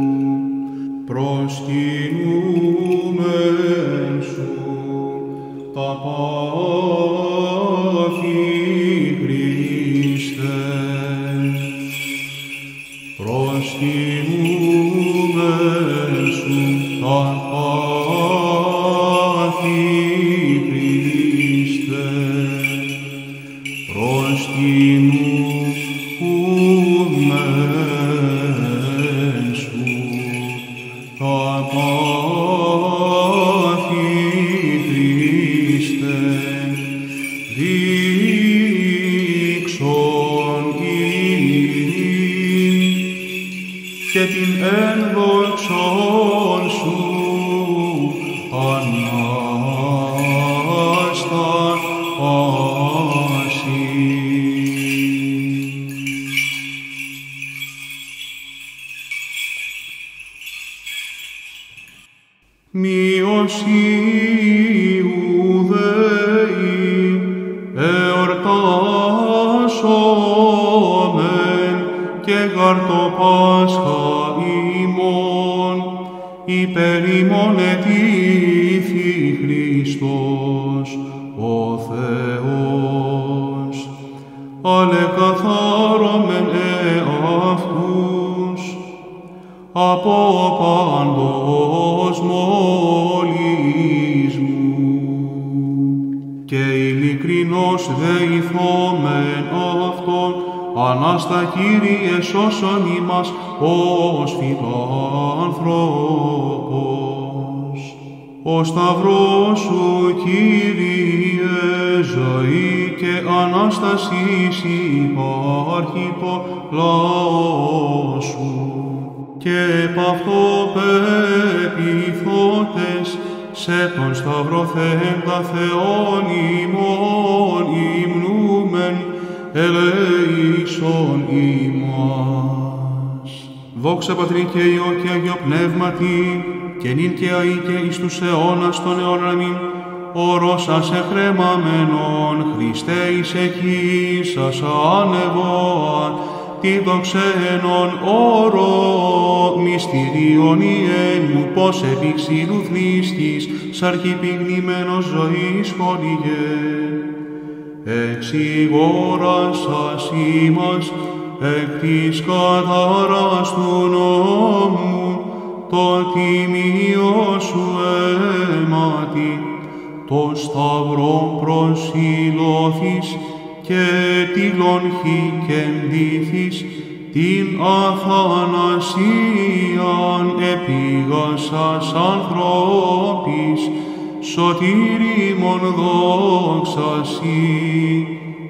προσκυνούμεν σου τα πάθη, Χριστέ. Προσκυνούμεν σου τα πάθη, Χριστέ. Προσκυνούμεν σου τα πάθη, Χριστέ. Δείξον ημίν και την ένδοξον σου Ανάσταση. Μειωσίου Δεϊ εορτάζεται γαρ το Πάσχα ημών, υπέρ ημών ετήθη Χριστός ο Θεός, αλεκαθάρωμεν εαυτούς από παντός μολυσμού, και ειλικρινώς δεηθόμεν αυτόν, Ανάστα Κύριε σώσον ημάς ως φιλάνθρωπος. Ο Σταυρός σου, Κύριε, ζωή και Ανάστασης υπάρχει το λαό σου, και επ' αυτό πεποιθώντες σε τον Σταυροθέντα Θεόν ημών υμνούμεν, ελέησον ημάς. Δόξα Πατρί και Υιό και Αγίο Πνεύματι, και νυν και αεί και εις τους αιώνας των αιώνων αμήν. Ορώσας εχρεμαμένον, Χριστέ εις εκείσας ανεβόαν, τη δοξένον όρο μυστηρίων ιέν μου, πως επί ξύλου θλίστης, σαρκιπηγνημένος ζωής χωριγέ. Εξηγόρασας ημάς εκ της καθαράς του νόμου, το τιμίο σου αίματι, το σταυρό προσιλώθης και τυλον χικεντήθης, την αθανασίαν επίγασας ανθρώπης, σωτήριμον δόξα σοι.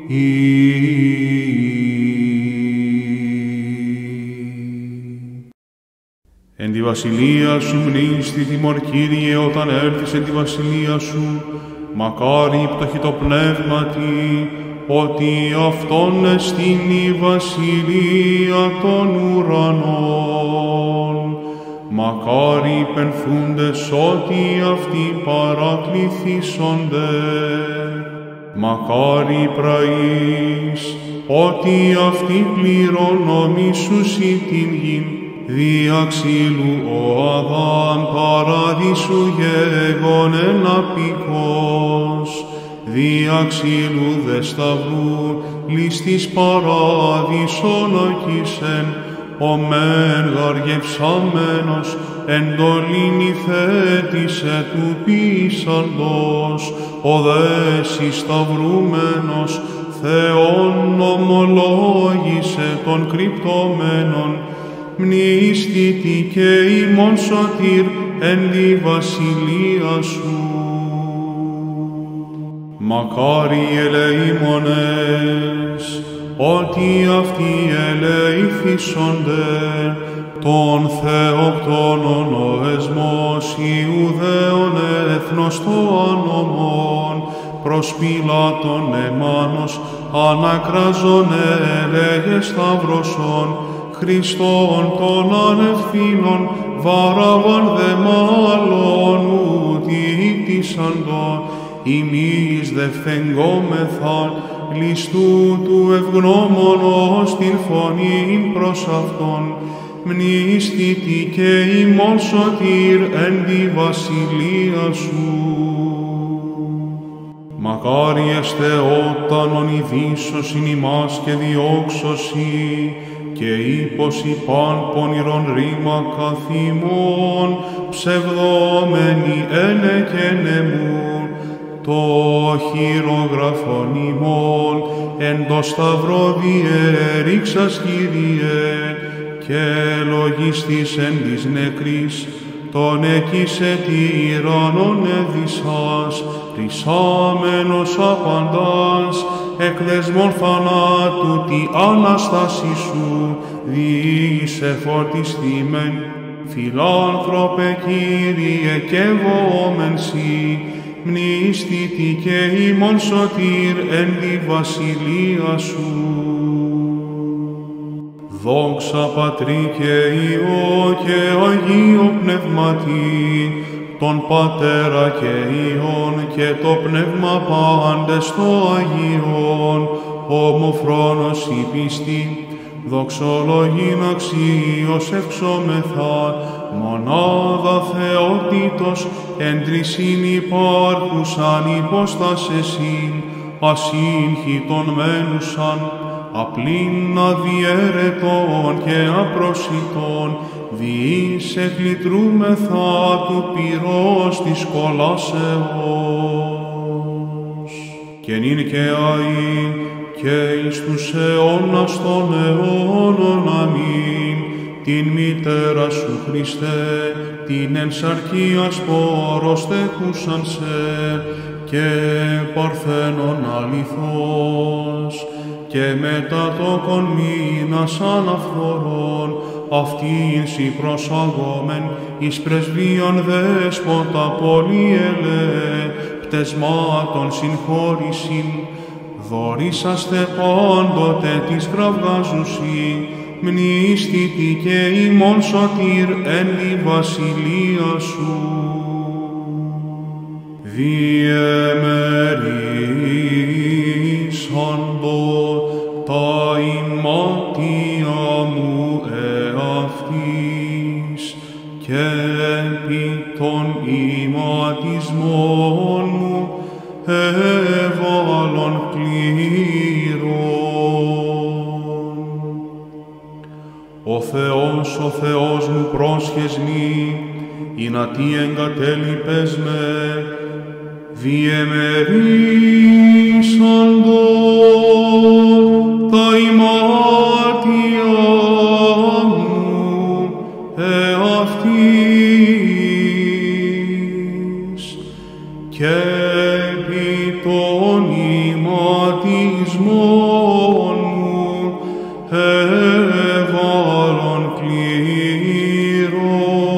Εν τη βασιλεία σου μνήστη τιμωρ, Κύριε, όταν έρθεις εν τη βασιλεία σου, μακάρι πτωχή το πνεύματι, ότι αυτόν εστίν η βασιλεία των ουρανών. Μακάρι πενθούντες ότι αυτοί παρακληθήσονται. Μακάρι πραείς ότι αυτοί κληρονομήσουσι την γην, δια ξύλου ο Αδάμ παραδείσου γέγονεν απικός, δια ξύλου δε σταυρού λίστης παράδεισον οκίσεν, ο μεν γαργευσάμενος εντολήν υθέτησε του πείσαντος, ο δε συσταυρούμενος Θεόν ομολόγησε των κρυπτωμένων, μνηστήτη και ημών σωτήρ εν τη βασιλεία σου. Μακάρι ελεήμονες, ότι αυτοί ελεήθησονται, των Θεοκτόνων ο εσμός Ιουδαίων έθνος το ανομών, προς Πιλάτων εμάνος ανακράζον έλεγε σταυρωσόν, Χριστόν των ανευθύνων, Βαραβάν δε μάλλον ούτι ήττισαντον, ημείς δε φθεγγόμεθαν, ληστού του ευγνώμονος την φωνήν προς αυτόν, μνηστήτη και ημών σωτήρ εν τη βασιλεία σου. Μακάρι εστε όταν ονειδήσωσιν ημάς και διώξωσι, και ύποσι παν πονηρών ρήμα καθήμων, ψευδόμενοι ένε και νεμούν, το χειρογραφόν ημών εν το σταυρό διέριξας, Κύριε, και λογιστής εν της νεκρής, τον εκείσε τυράννον έδισας, ρισάμενος απαντάς, εκ δεσμών θανάτου τη Ανάσταση σου, διήσε φορτιστήμεν, φιλάνθρωπε Κύριε και βόμεν σοι, μνηστήτη και ημών σωτήρ εν τη βασιλεία σου. Δόξα Πατρί και Υιό και Αγίο Πνεύματι, τον Πατέρα και Υιόν και το Πνεύμα πάντες το Αγίον, ομοφρόνος η πίστη, δοξολογήν αξίως ευξόμεθα, μονάδα Θεότητος, εν τρισήν υπάρχουσαν υπόστασεσιν, ασύγχυτον μένουσαν, απλήν αδιέρετον και απρόσιτον, διείς εκλητρούμεθα του πυρός της κολάσεως. Και νυν και αεί, και εις τους αιώνας των αιώνων, αμήν, την μητέρα σου Χριστέ, την εν σαρκίας πόρος τέχουσαν σε, και παρθένον αληθώς, και μετά το κονμήνα σαν αυθορών, αυτήν σοι προσαγόμεν, εις πρεσβείαν δέσποτα πολυελέ, πτεσμάτων συγχώρησιν, δωρήσαστε πάντοτε της κραυγάζουσι, μνηστήτη και ημών σωτήρ εν τη βασιλεία σου. Διεμερίσαντο τα ημάτια μου εαυτής, και επί των ηματισμών μου έβαλον κλήρων. Ο Θεός, ο Θεός μου πρόσχες μη, εινά τι εγκατέλειπες με, διεμερίσαντο τα ημάτια μου εαυτής, και επί των ηματισμών μου έβαλον κλήρων.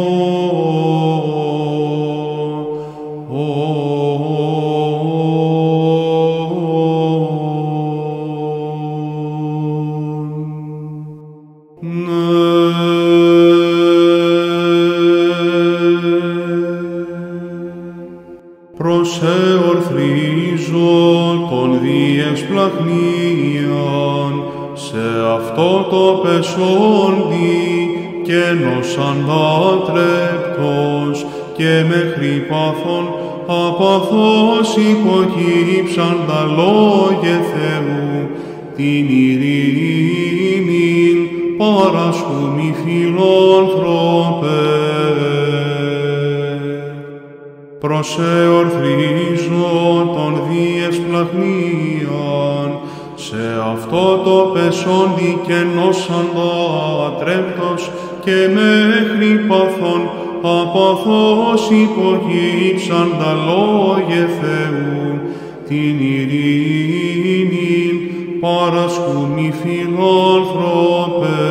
Προσεορθρίζω τον διεσπλαχνίαν, σε αυτό το πεσόντι και νοσαντά τρέπτος, και μέχρι πάθων απαθώς υποκύψαν τα λόγια Θεού, την ειρήνην παρασχούμη φιλάνθρωπε. Προσεορθρίζω τον διεσπλαχνίαν, σε αυτό το πεσόντι και νόσαντα τρέπτος, και μέχρι παθών απαθώς υποκύψαν τα λόγια Θεού, την ειρήνην παρασχούμη φιλάνθρωπε.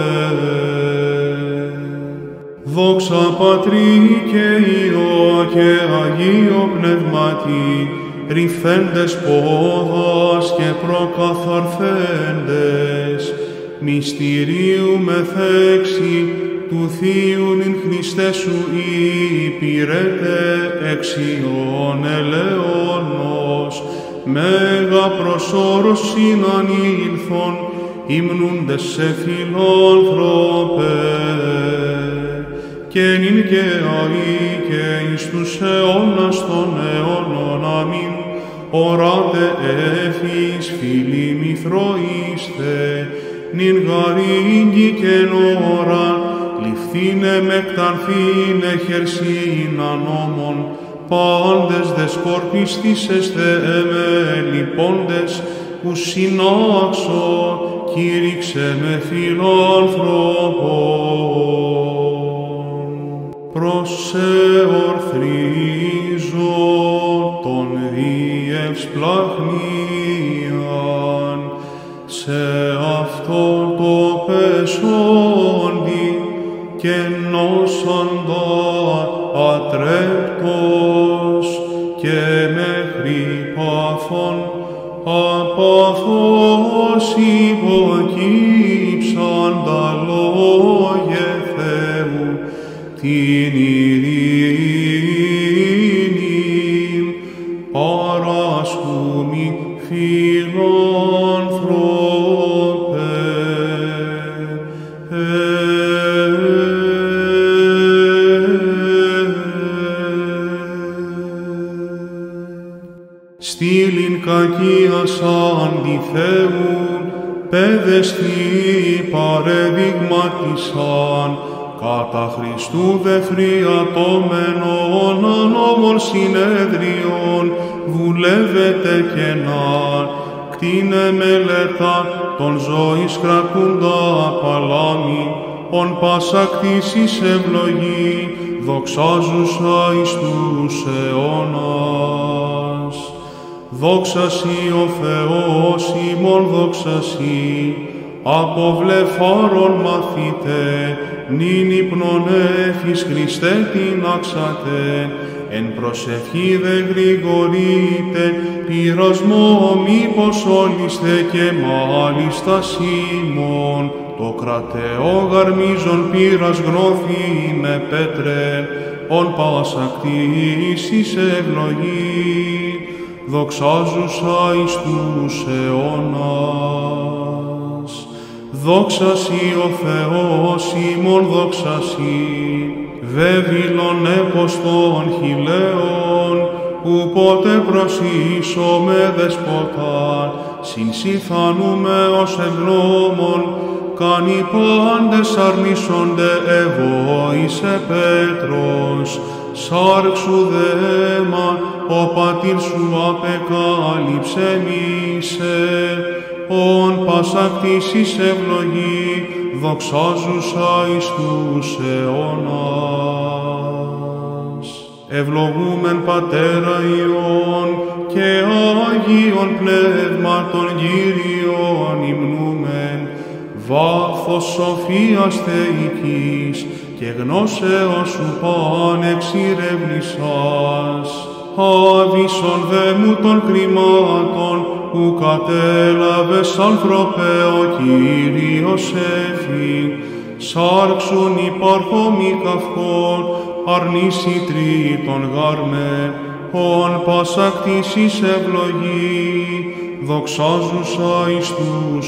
Δόξα Πατρί και Υιό και Αγίο Πνεύματι, ρυφθέντες πόδας και προκαθαρθέντες, μυστηρίου μεθέξι του Θείου νυν Χριστέ σου υπηρέτε εξιών ελαιώνος, μέγα προσώρος συνανήλθον, υμνούντες σε φιλάνθρωπε. Και νυν και αεί και εις τους αιώνας των αιώνων, αμήν. Οράτε έφης φίλοι μη θροήστε, νυν γαρύγγι και νόρα, ληφθήνε μεκταρθήνε χερσίν ανώμων, πάντες δε σκορπιστήσεστε εμέ λυπώντες, που συνάξω κήρυξε με φιλάνθρωπον. Προσεορθρίζω τον διευσπλαχνίαν, σε αυτό το πεσόντι και νόσαντα ατρέπτος, και μέχρι πάθων απαθώς υποκύψαν τα λόγια Θεού, την ειρήνην παρασχούμη φιλάνθρωπε. Θεού, παιδεστή παρεδειγματισάν, κατά Χριστού δε φριατώμενον ανώμων συνεδριών, βουλεύεται κενάν, κτίνε μελέτα των ζωής κρατούντα παλάμη, ον πάσα κτήσεις ευλογή, δοξάζουσα εις τους αιώνας. Δόξα σοι ο Θεός ημών, δόξα σοι, από βλεφάρων μαθήτε, νυν ύπνον έφης Χριστέ τινάξατε, εν προσευχή δε γρηγορείτε, πειρασμό μήπως όλισθε και μάλιστα σίμων, το κρατεό γαρμίζον πύρας γρόθη με πέτρε, ον πάσα κτήσεις ευλογή, δοξάζουσα εις τους αιώνας. Δόξα σοι ο Θεός ημών, δόξα σοι, βέβυλον έπος των χιλέων, ου πότε προσοίσομε δεσποτάν, συνσυθανούμε ως ευγνώμων, καν οι πάντες αρνήσονται εβόησε Πέτρος, σάρξου δέμα, ο πατήρ σου απεκάλυψε μίσε, ον πάσα κτήσεις ευλογή, δοξάζουσα εις τους αιώνας. Ευλογούμεν Πατέρα Υιόν και Άγιον Πνεύματον Κύριον υμνούμεν, βάθος σοφίας θεϊκής και γνώσεως σου πανεξηρεύνησας, άβυσον δε μου των κρυμάτων, που κατέλαβες άνθρωπε ο Κύριος έφη, σάρξουν υπάρχω μη καυκόν, αρνήσει τρίτον γάρμε, ον πάσα κτήσεις ευλογή, δοξάζουσα εις τους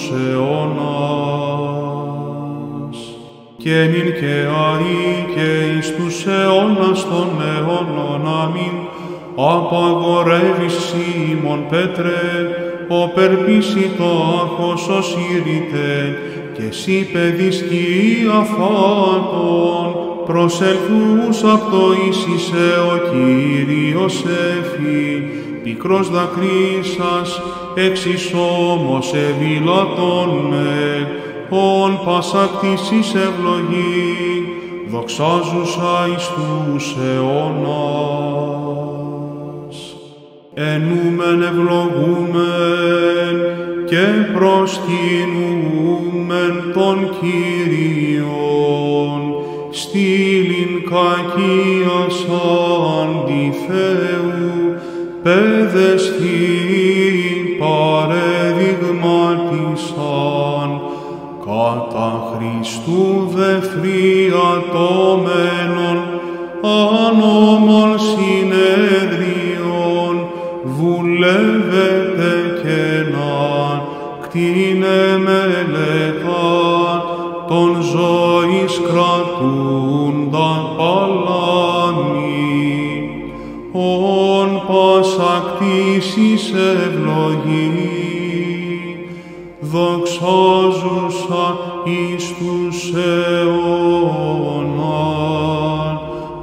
αιώνας. Και νυν και αεί και εις τους αιώνας των αιώνων αμήν, απαγορεύεις Σίμων Πέτρε, ο περπίσιτο άχος οσύρητε, και σύ παιδίσκη αφάτων, προσελθούς απτοήσισε ο Κύριος έφη, πικρός δακρύσας, εξής όμως ευηλατών με, ον πάσα κτήσεις ευλογή, δοξάζουσα εις τους αιώνας. Ενούμεν ευλογούμεν και προσκυνούμεν τον Κύριον, στήλην κακίας αντιθέου, παιδεστή παρεδειγματισάν, κατά Χριστού δε φριατώμενον ανώμων συνεδριών, βουλεύεται κενάν, κτίνε μελετάν, των ζωής κρατούνταν παλάμη, ον πάσα κτήσεις ευλογή, δοξάζουσα εις τους αιώνας.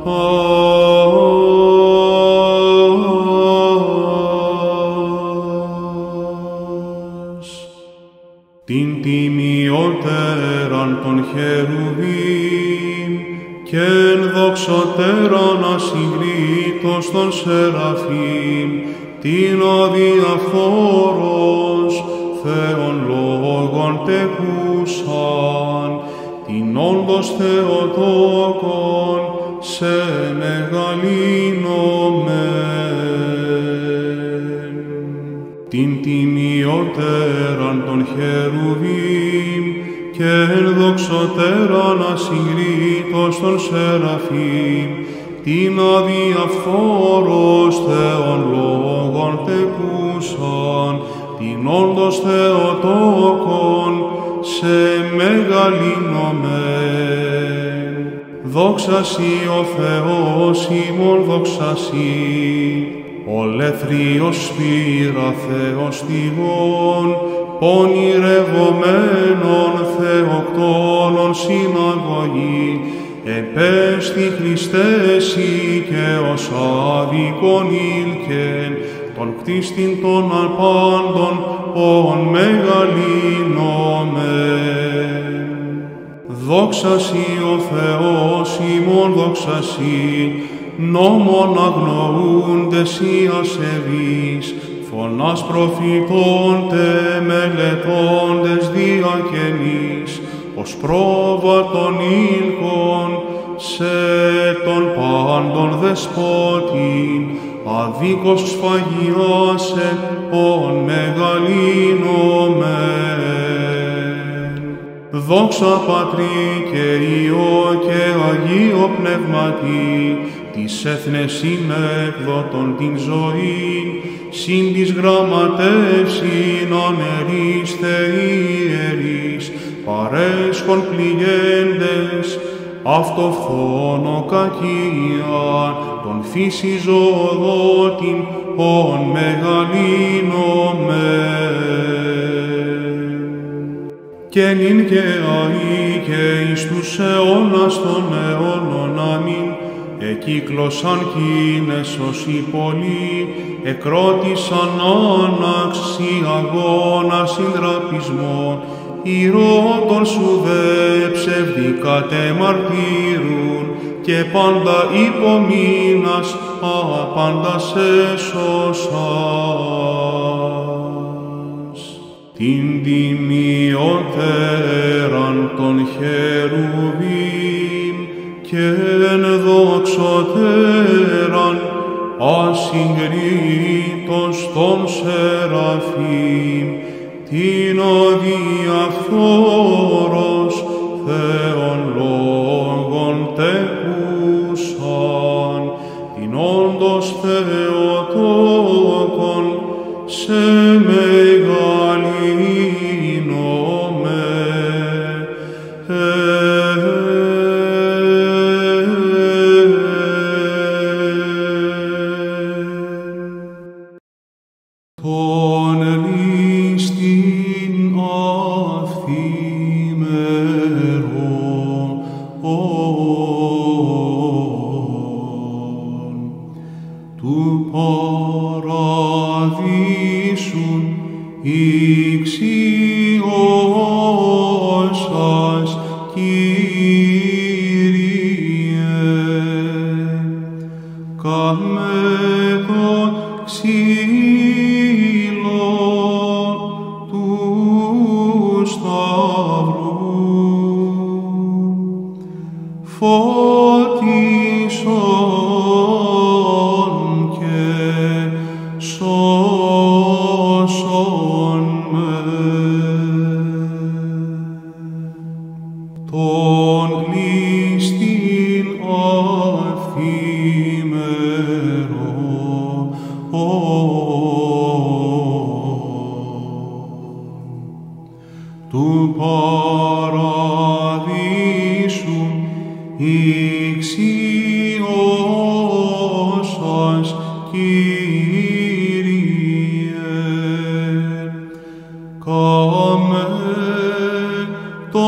Την τιμιότεραν των χερουβίμ και εν δοξωτέραν ασυγκρίτως των σεραφείμ, την αδιαφόρος Θεόν λόγων τεκούσαν, την όντως Θεοτόκον σε μεγαλύνομεν. Την τιμιότεραν των χερουβίμ και εν δοξωτέραν ασυγκρίτως των σεραφείμ, την αδιαφόρος Θεόν λόγων τεκούσαν, την όντως Θεοτόκον σε μεγαλύνομεν. Δόξα σοι ο Θεός ημών, δόξα σοι, ο λεθριος σπήρα Θεός τυγών πονηρευομένων Θεοκτόνων συναγωγή, επέστη Χριστέσι και ως άδικον ήλκεν, τον κτίστην των απάντων, ον μεγαλύνομεν. Δόξα σοι ο Θεός ημών, δόξα σοι, νόμων αγνοούντες οι ασεβείς, φωνάς προφητών τε μελετώντες διακαινείς, ως πρόβατον ήλκον σε τον πάντων δεσπότην, αδίκως σφαγιάσε ον μεγαλύνομεν. Δόξα Πατρί και Υιό και Αγίο Πνεύματι, της έθνες ημέκδοτον την ζωή, συν της γραμματεύσιν ανερείς θεϊερείς, παρέσχον πληγέντες, αυτοφθόνο κακίαν, τον φύση ζωοδότην, ον μεγαλύνομεν. Και νυν και αεί και εις τους αιώνας των αιώνων, αμήν. Εκύκλωσαν κίνες όσοι πολλοί, εκρότησαν άναξη αγώνα συνδραπισμών, ηρώτων σου δε ψευδικά τε μαρτύρουν, και πάντα υπομείνας απάντας έσωσας. Την τιμιωτέραν των χερουβίμ και εν δοξωτέραν ασυγκρίτως των σεραφείμ, την αδιαφθόρος Θεόν λόγων τεκούσαν, την όντως Θεοτόκον σε μεγαλύνομαι. Τον λίστην αυθήμερον, του παραδείσουν ηξιώσας, Κύριε, καμε τον ξύλο του Σταυρού, φώτισον και σώσον με. Τον λίστην αυθήμερο, του παραδείσου ηξιώσας, Κύριε, κάμε το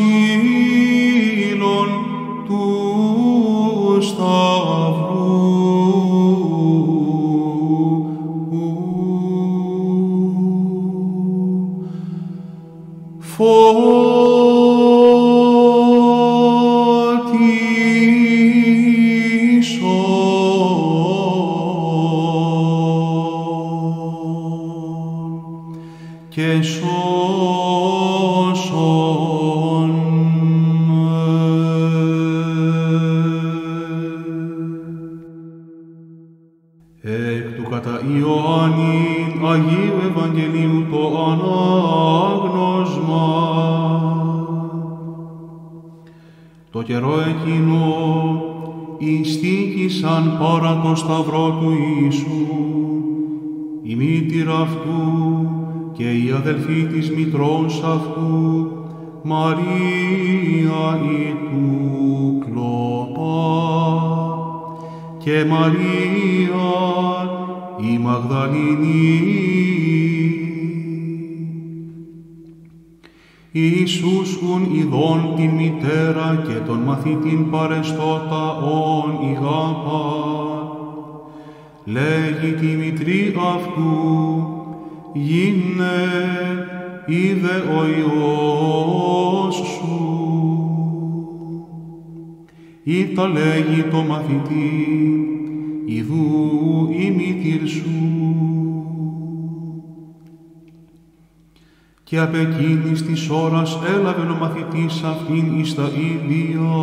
ξύλον του Σταυρού. Φώτισον και σώσον με. Εκ του κατά Ιωάννην Αγίου Ευαγγελίου το ανάγνωσμα. Το καιρό εκείνο ειστήκησαν παρά το σταυρό του Ιησού η μήτηρα αυτού και η αδελφή της μητρός αυτού, Μαρία η του Κλοπά και Μαρία η Μαγδαληνή. Ιησούς ουν ειδών την μητέρα και τον μαθητήν παρεστώτα ον ηγάπα. Λέγει τη μητρή αυτού, γίνε, είδε ο Υιός σου. Ήτα λέγει το μαθητή, ιδού η μήτηρ σου. Και απ' εκείνης της ώρας έλαβεν ο μαθητής αυτήν εις τα ίδια.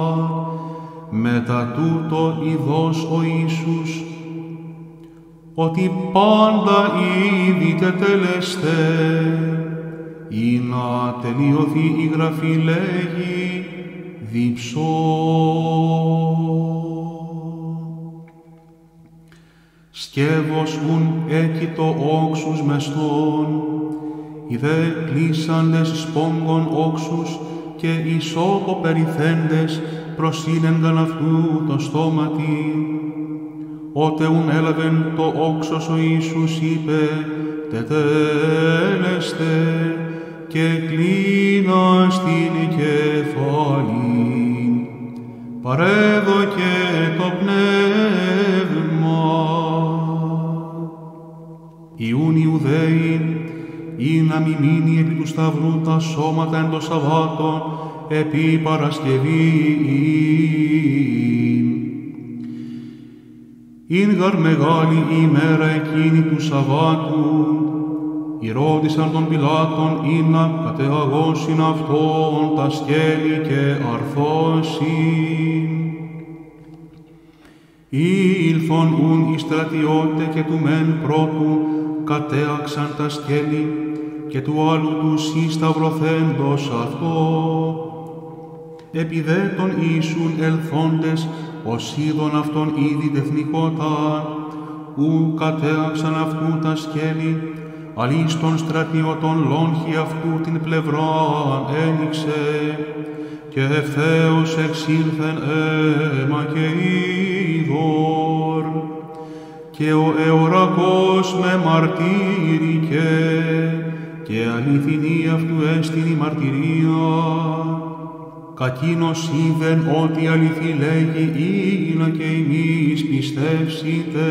Μετά τούτο ειδός ο Ιησούς, ότι πάντα ήδη τετελεστέ, ή να τελειωθεί η γραφή λέγει, διψώ. Σκεύος ουν έκητο όξους μεστών, οι δε κλείσαντες σπόγκων όξους και ισόπο περιθέντες προσύνεγκαν αυτού το στόματι. Ότε ουν έλαβεν το όξος ο Ιησούς είπε, τετέλεστε, και κλείνα στην κεφάλη, παρέδωκε το πνεύμα. Ιούν Ιουδαίοι, ή να μη μείνει επί του σταυρού τα σώματα εν το Σαββάτο, επί Παρασκευήν. Ειν γαρ μεγάλη η ημέρα εκείνη του Σαββάτου, ηρώτησαν τον Πιλάτων ή να κατεαγώσιν αυτόν τα σκέλη και αρθώσιν. Ήλθον ουν οι στρατιώτε και του μεν πρώτου κατέαξαν τα σκέλη και του άλλου του συσταυρωθέντος αυτό. Επί δε των Ιησούν ελθόντες, ως είδων αυτών ήδη τεθνικόταν, ου κατέαξαν αυτού τα σκέλη, αλής των στρατιωτών λόγχη αυτού την πλευράν ένοιξε, και ευθέως εξήλθεν αίμα και είδωρ, και ο εωρακός με μαρτύρηκε, και αληθινή αυτού έστειν η μαρτυρία. Κακίνος είδεν ότι αληθή λέγει, ήγινα και εμείς πιστεύσιτε.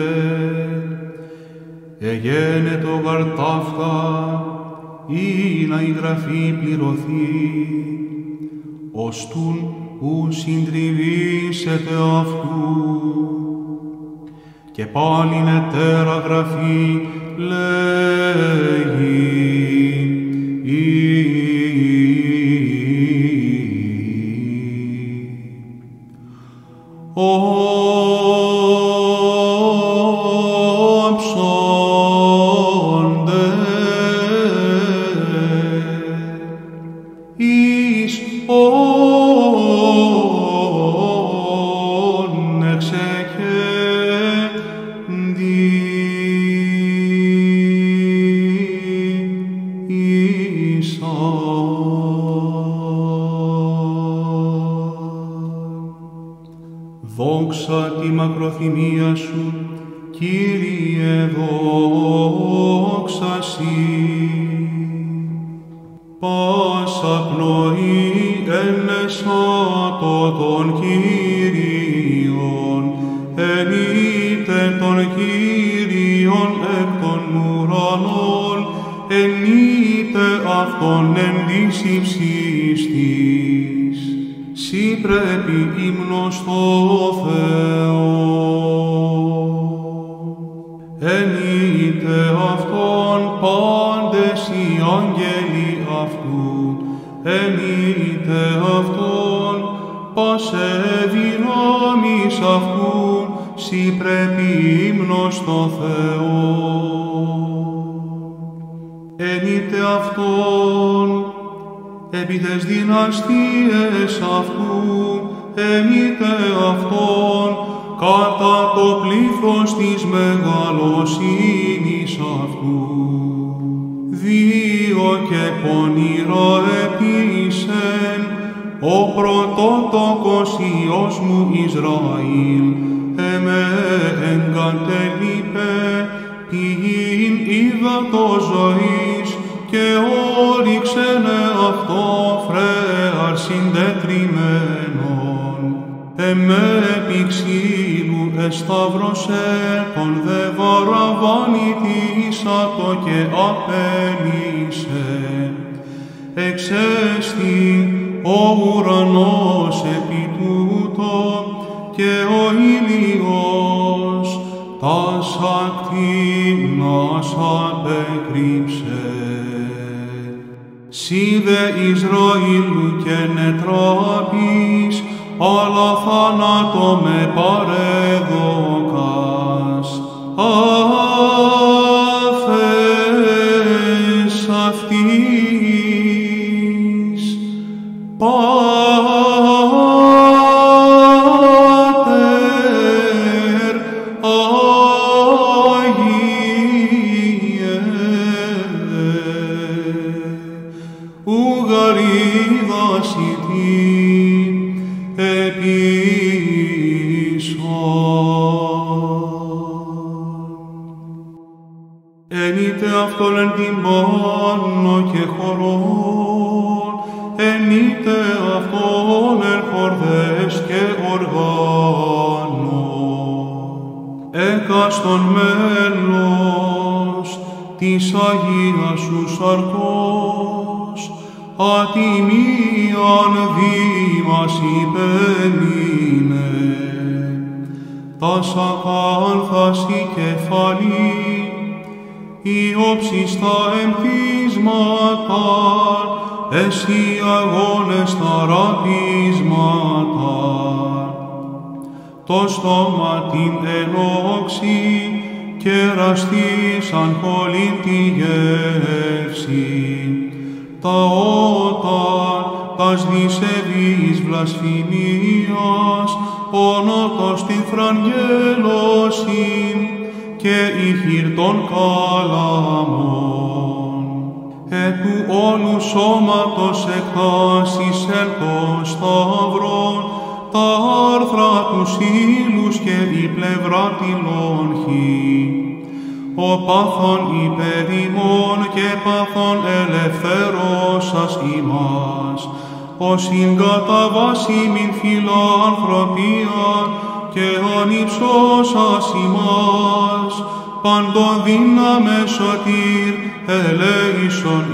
Εγένετο γαρ ταύτα, ή να η γραφή πληρωθεί, ωστούν ου συντριβήσετε αυτού. Και πάλιν ετέρα γραφή λέγει, όψονται εις όν δόξα τη μακροθυμία σου, Κύριε, δόξα Σοι. Πάσα πνοή ενεσάτω των Κύριων, ενείτε των Κύριων εκ των ουρανών, ενείτε αυτον εν της υψής της. Συ πρέπει ύμνος στο Θεό. Ενείτε αυτον πάντες οι άγγελοι αυτού, ενείτε αυτον πάσε δυνάμεις αυτού, συ πρέπει ύμνος στο Θεό. Ενείτε αυτον επί τες δυναστείες αυτού, ενείτε αυτον κατά το πλήθος της μεγαλοσύνης αυτού. Δύο και πονηρά επίσεν, ο πρωτότοκος Υιός μου Ισραήλ, εμέ εγκατέλειπε πηγήν ύδατος ζωής και όριξενε αυτό το φρέαρ συντετριμένον, εμέ πηξίλου εσταύρωσε τον δε βαραβανητήσατο και απέλυσε. Εξέστη ο ουρανός επί τούτο και ο ήλιος τας ακτίνας απεκρύψε. Σύ δε Ισραήλου και νετράπης, αλλά θάνατο με παρέδωκας. Αφες αυτής, Πάτερ Άγιε, ουγαρίδασι την ενείτε αυτόν εν την πάνω και χωρών, ενείτε αυτόν εν χορδές και οργάνων. Έκαστον μέλος της Αγίας σου σαρκός, ατιμίαν δήμας υπεμείνε. Τας ακάνθας η κεφαλή, οι όψιστα εμπτίσματα, εσύ αγώνες τα ραπίσματα. Το στόμα την ενόξη και εραστήσαν πολλήν τη γεύση. Τα ότα τας δισεβείς βλασφημίας, ονότος την φραγγέλωσιν, και η χείρ των καλαμών. Ετού όλου σώματος εκτάσισεν το σταυρόν, τα άρθρα τους ύλους και η πλευρά τη λόγχη. Ο πάθον υπερημών και πάθον ελευθερώσας ημάς, ο συγκαταβάσιμην φιλανθρωπίαν και ανυψώσας ημάς, πάντων δύναμε σωτήρ ελέησον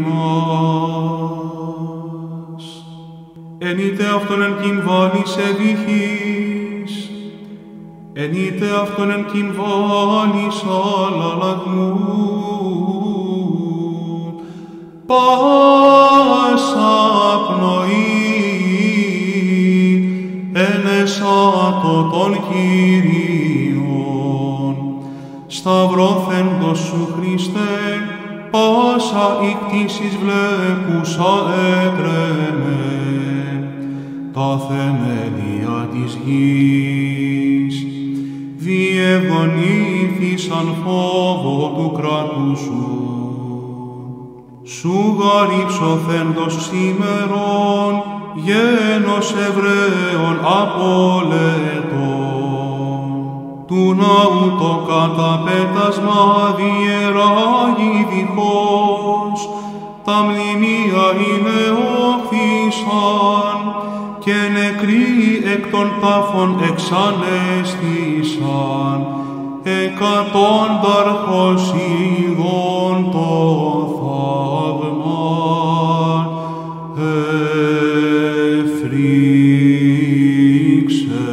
ημάς. Ενείτε αυτόν εν κυμβάλης εδίχης, ενείτε αυτόν εν κυμβάλης αλλαλαγμού, πάσα πνοή ενεσάτω των Κυρίων. Σταυρώθεντος σου Χριστέ, πάσα η κτήσης βλέπουσα έτρεμε, τα θεμελία της γης διευδονήθησαν φόβο του κράτους σου. Σου γαρύψωθέντος σήμερον, γένος Εβραίων απόλετον, του ναού το καταπέτασμα διεράγει δίχως, τα μνημεία είναι όχθησαν, και νεκροί εκ των τάφων εξανέστησαν, εκατόνταρχος ειδών το θαύμα εφρίξε.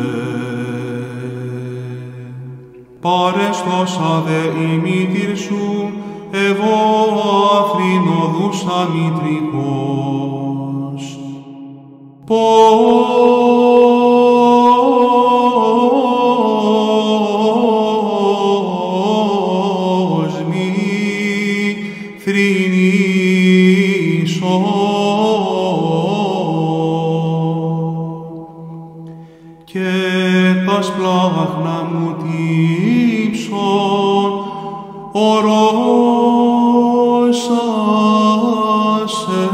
Παρέστοσα δε η μήτηρ σου, εγώ αφρινοδούσα μητρικός. Πώς μη θρηνήσω, και τα σπλάχνα μου τύψον, ορώσασε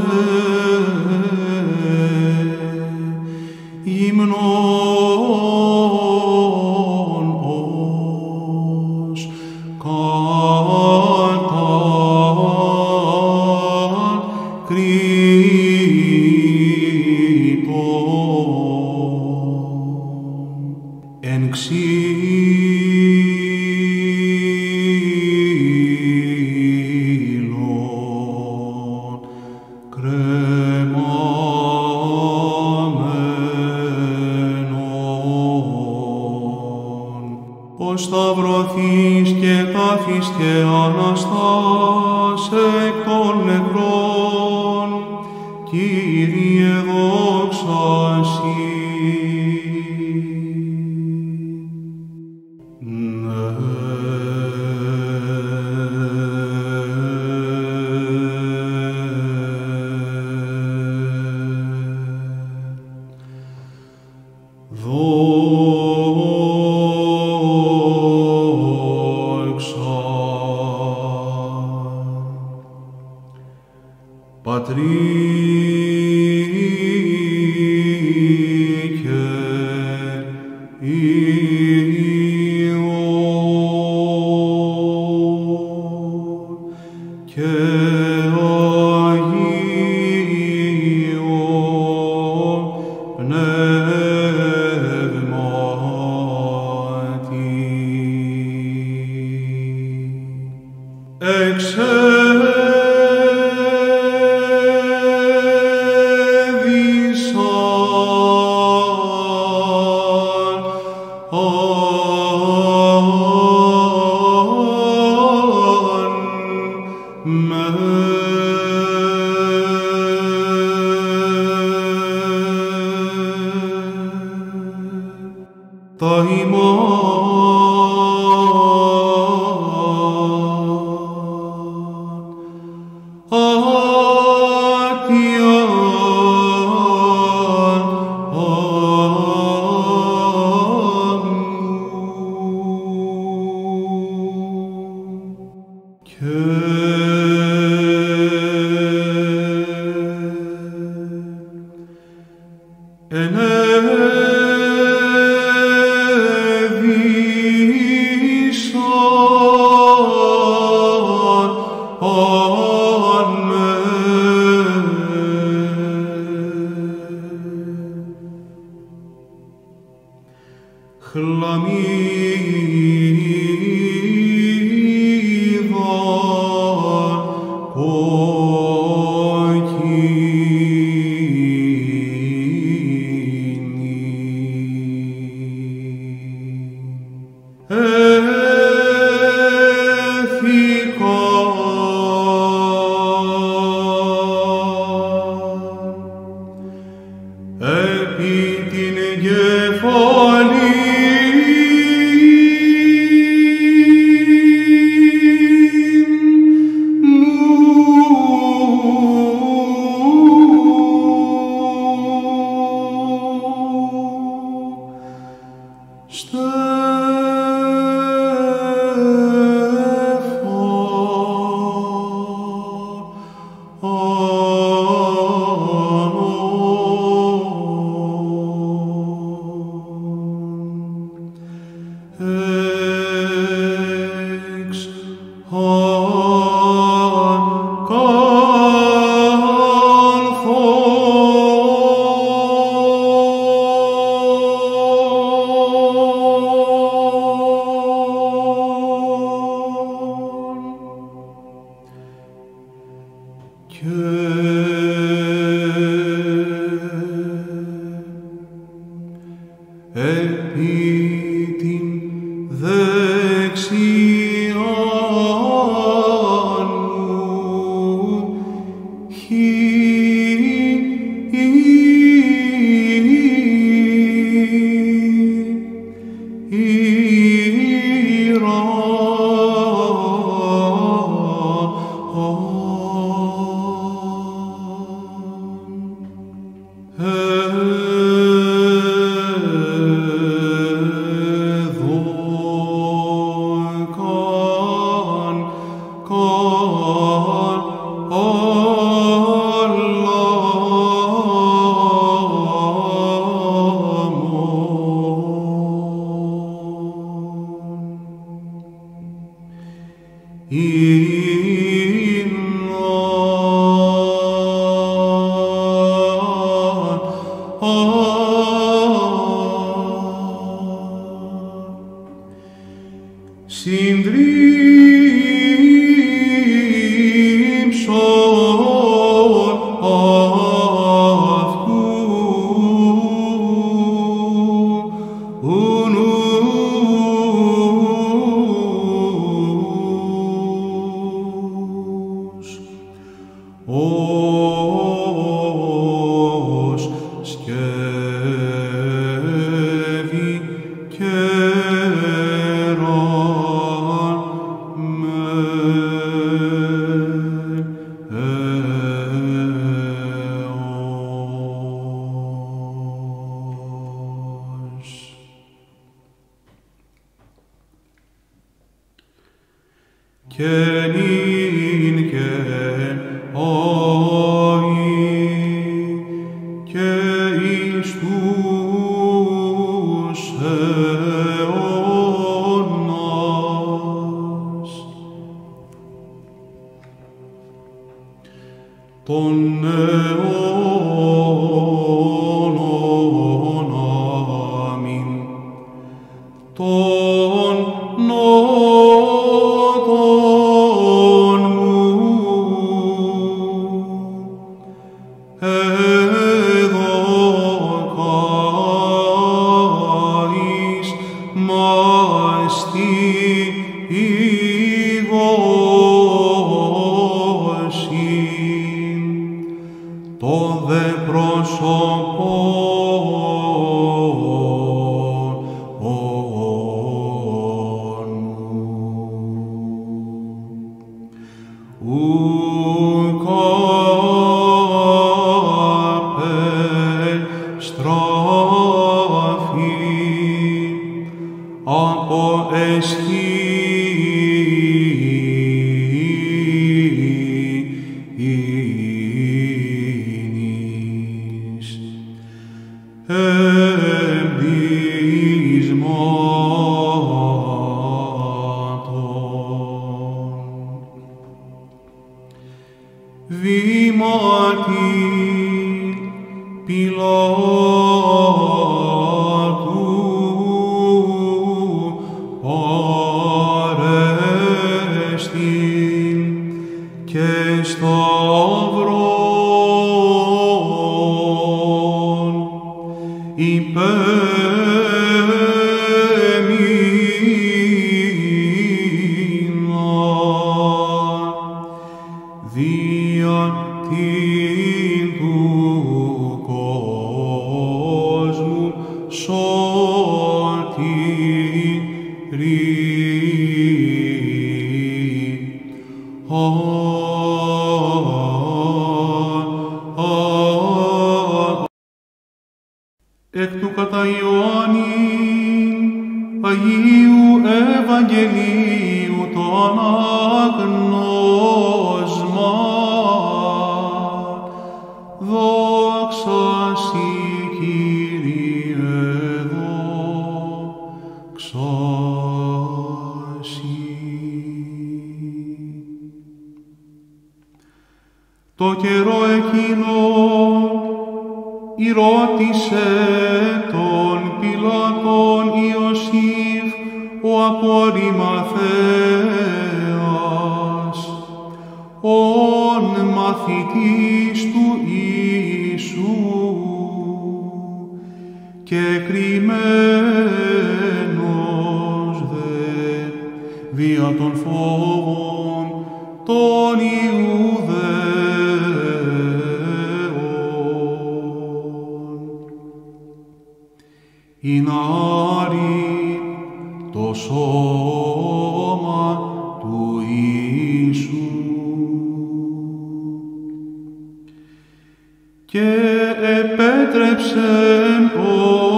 ύμνον ως κατά Χριστό. κρεμάμενον. Ως σταυρωθείς και κάθεις και αναστάς εκ των νεκρών, Κύριε δόξα Σοι. Πατρί και Υιόν και Αγίον Πνεύματι. Τα επί την κεφαλή και νυν και αεί και εις τους αιώνας. Των αιώνων αμήν. Των νότων μου εδωκάεις μας τη ηγόσιν, το δε πρόσωπον ουκ απεστράφη από αισθήνης εμπδυσμάτων. Βήματι Πιλάτου παρέστην και σταυρόν υπέμειναν δια την του κόσμου σωτηρία. Εκ του κατά Ιωάννην Αγίου Ευαγγελίου το ανάγνωσμα. Δόξα Συ, Κύριε, δόξα Συ. Το καιρό εκείνο ηρώτησε τον Πιλάτον Ιωσήφ ο απορριμαθέας, ον μαθητής του Ιησού, και κρυμμένος δε δια των φόβων των Ιουδαίων. Ηνάρει το σώμα του Ιησού και επέτρεψεν ο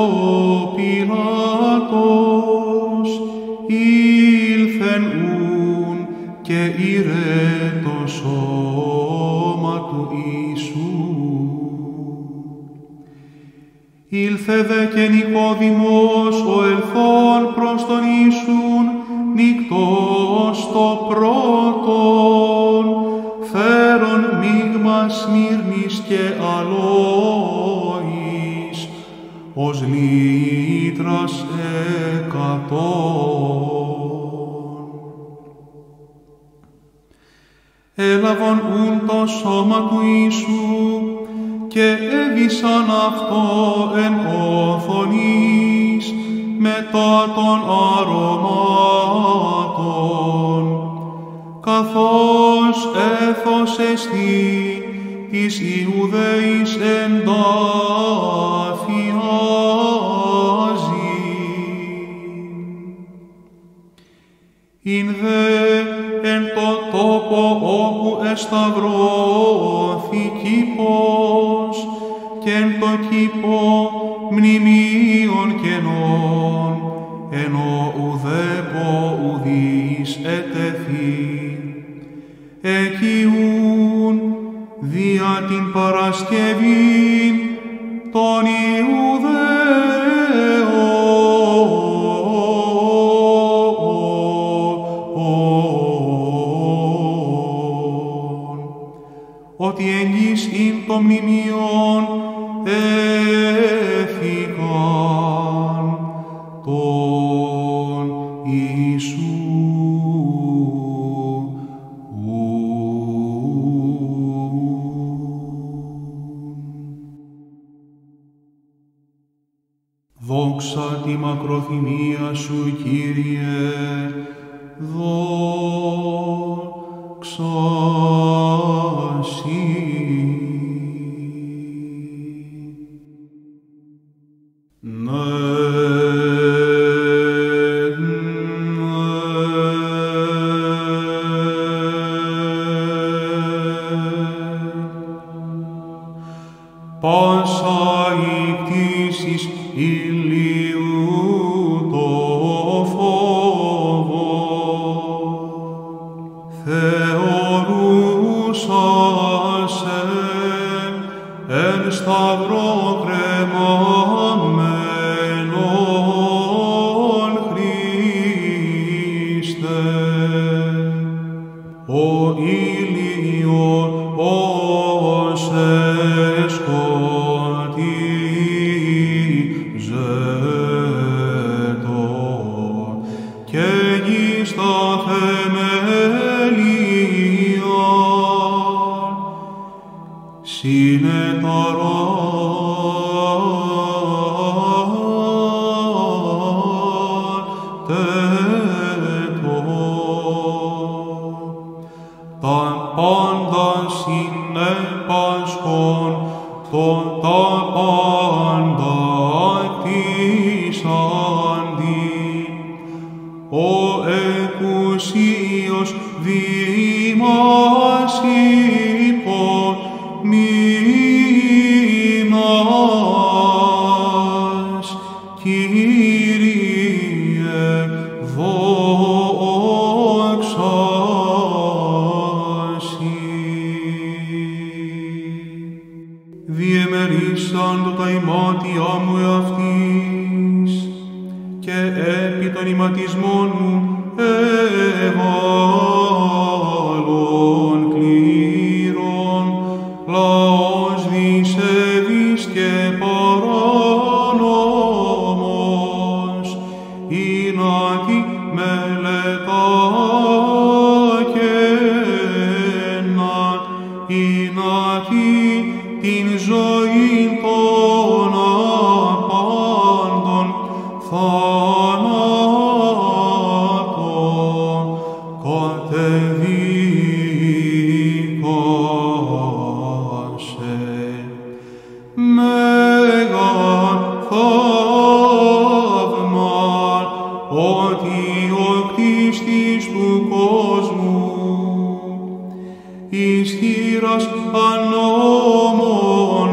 Πιλάτος ήλθεν ούν και ήρε το σώμα του Ιησού. Ήλθε δε και Νικόδημος ο ελθόν προς τον Ιησούν νυκτός το πρώτον, φέρον μείγμα σμύρνης και αλόης, ως λίτρας εκατόν. Έλαβον ούν το σώμα του Ιησού και έβησαν αυτό εν όθονης μετά των αρωμάτων, καθώς έθος εστί της Ιουδαίης εντάφιαζη. Ειν δε εν το τόπο όπου εσταυρώθη κήπος και εν το κήπο μνημείων κενών, ενώ ουδέπο ουδείς ετεθή. εκειούν δια την Παρασκευήν των Ιουδαίων, ότι εγγύς ειν το μνημείον έφηκαν τον Ιησού. Δόξα τη μακροθυμία σου, Κύριε, δόξα σοι. Πάσα η κτήσης ηλίου το φόβο, θεωρούσασε εν σταυρό κρεμαμένον Χριστέ, ο ήλιος ως εσκοτίζετο και γη στα θεμέλια συνεταράτετο. Τα πάντα συνέπασχον, τον τα πάντα κτίσαντι, ο εκουσίος διήμας υπομείνας, Κύριε, δόξα σοι. Διεμερίσαντο τα ημάτια μου εαυτής, και επί των ηματισμών μου εβάλλον κλήρων, λαός δισεβής και παράνομος, είνατι μελετά και να είνατι την ζωήν των απάντων θάνατον κατεδίκασε. Μέγαν θαύμαν ότι ο κτίστης του κόσμου εις χείρας ανώμων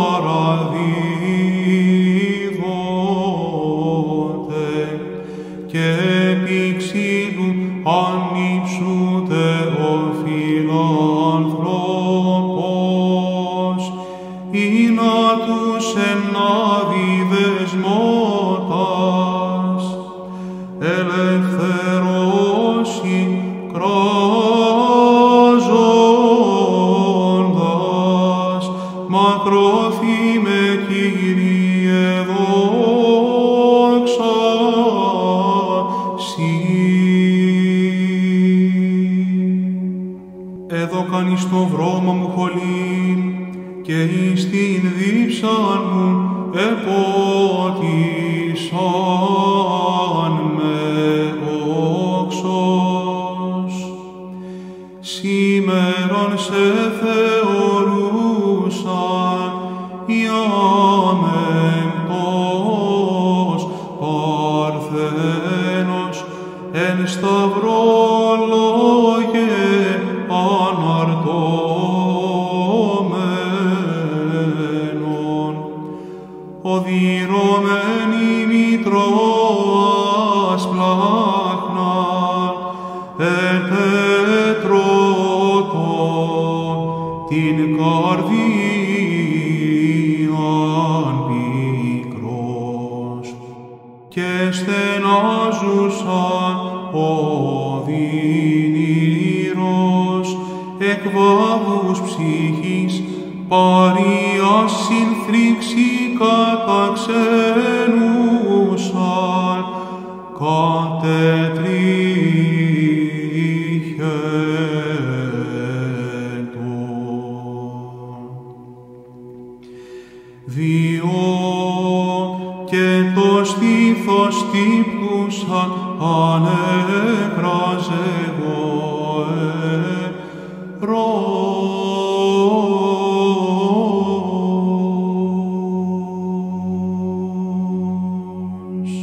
παραδίδοτε και επί ξύλου ανύψουτε ο φιλάνθρωπος, ή να τους ενάβει δεσμότας, ελευθερώσει κράζοντας, μακρόθυμε Κύριε, δόξα σοι. Έδωκαν εις το βρώμα μου χολήν, και εις την δίψαν μου επότισαν με όξος. Σήμερον σε θεωρούσαν ιάμεμπτος παρθένος, εν σταυρό λόγε αναρτώμενον, οδυρωμένη μητρώας πλάχνα, ετέτρο Αγίας συνθρήξη κατά ξένουσαν, κατετρίχετον. Διό και το στήθος τύπουσα ανέκραζε εγώ ερώς.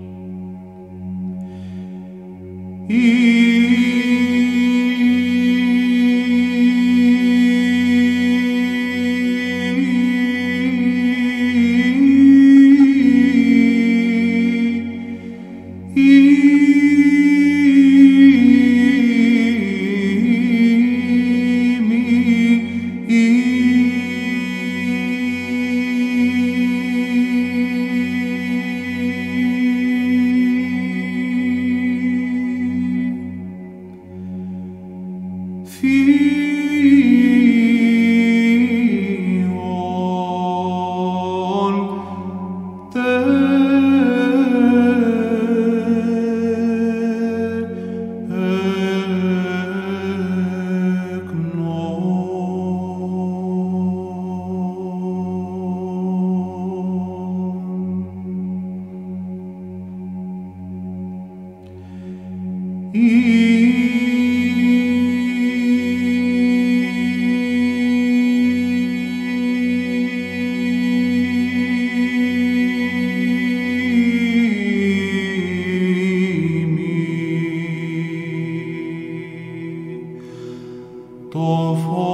Το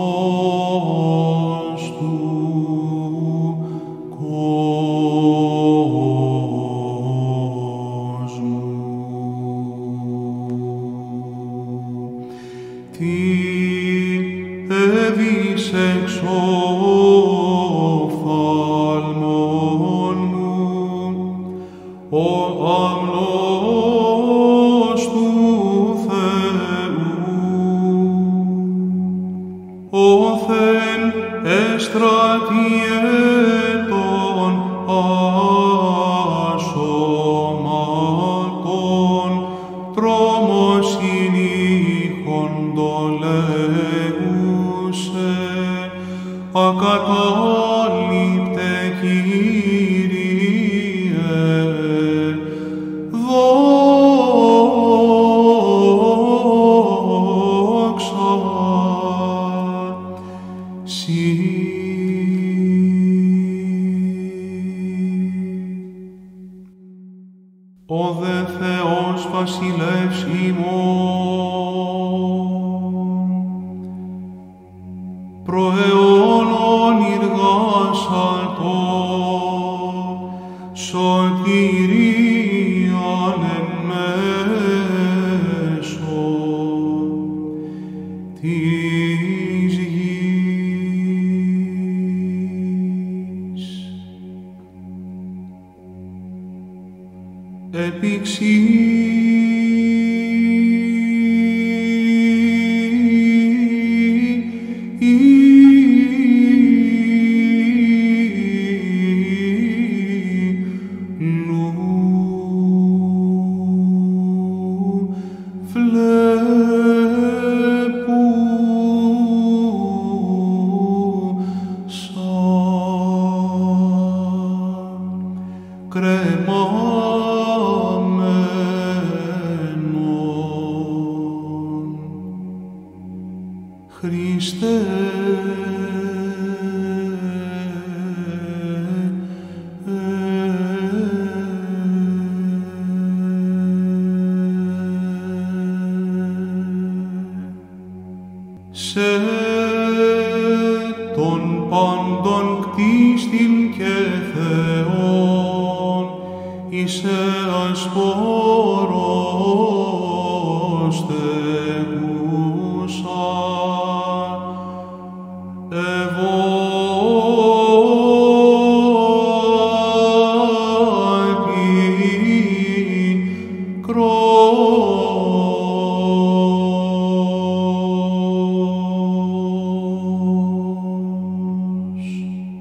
φως του κόσμου. Τι έβησεξ οφθαλμών μου, ο αμνός του Θεού, όθεν εστρατιέτων ασώματων, τρόμος συνήχοντολέγουσε, ακατάληπτε Κύριε, δόξα Συ. Ο δε Θεός βασιλεύς ημών, προαιώνων ηργάσατο, σωτηρίαν εν μέσω της γης. Επίξει κρεμάμενον. Χριστέ, σε των πάντων κτίστην και Θεόν, είσαι ασπόρος στεγούσα, ευώτη κρός.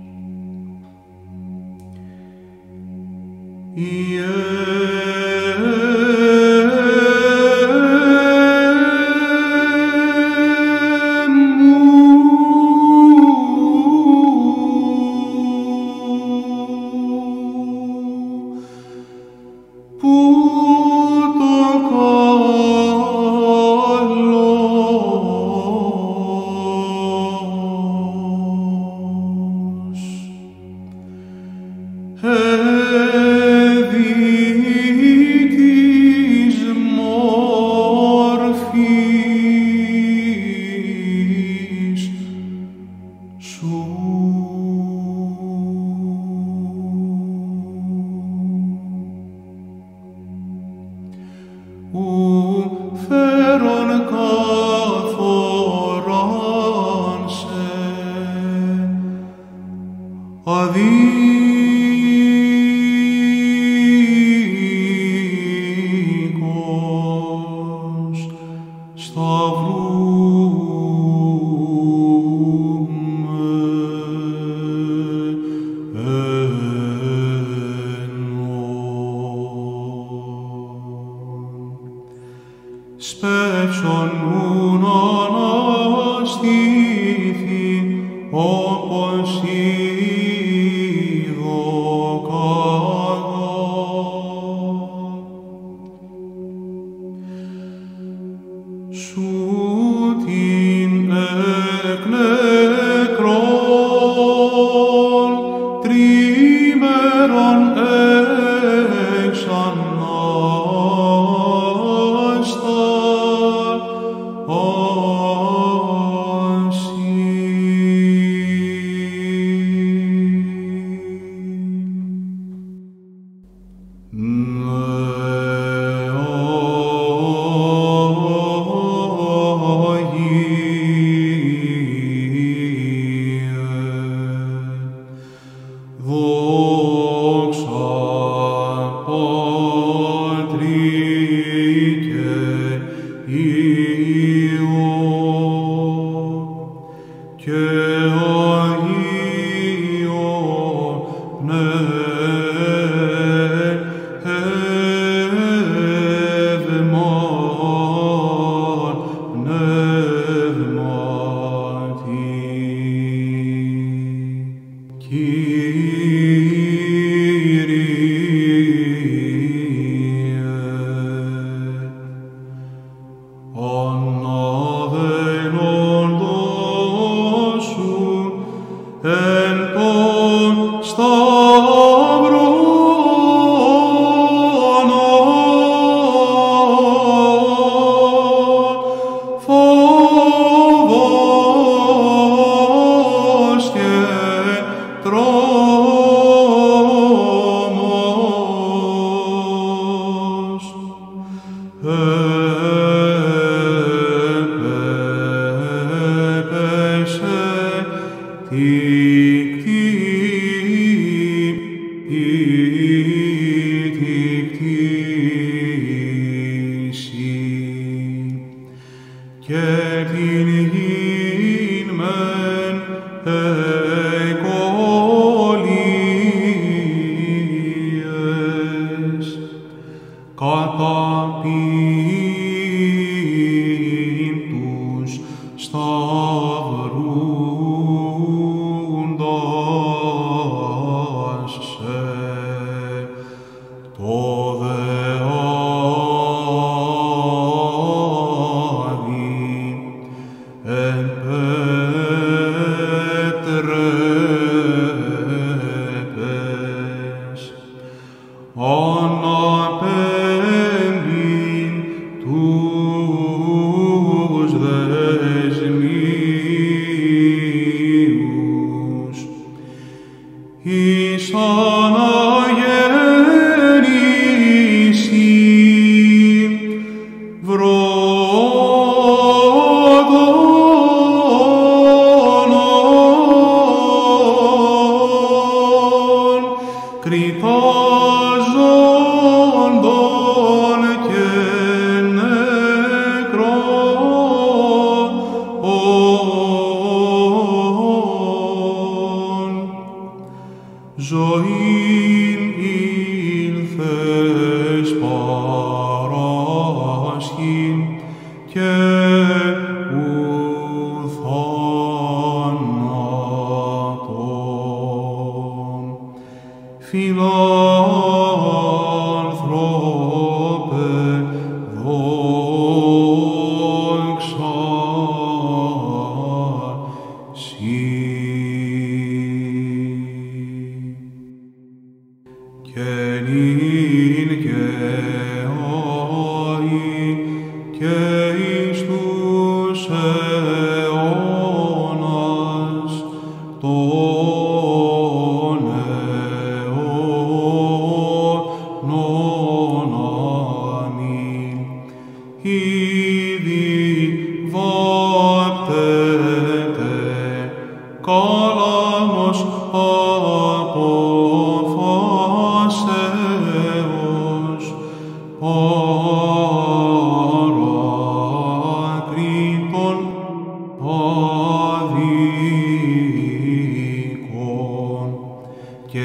ζωήν ήλθεν φιλάνθρωπε, δόξα σοι. Και νυν και αεί και εις τους αιώνας των αιώνων. Αμήν. Ήδη βάπτεται κάλαμος αποφάσεως παρακρίτων αδίκων και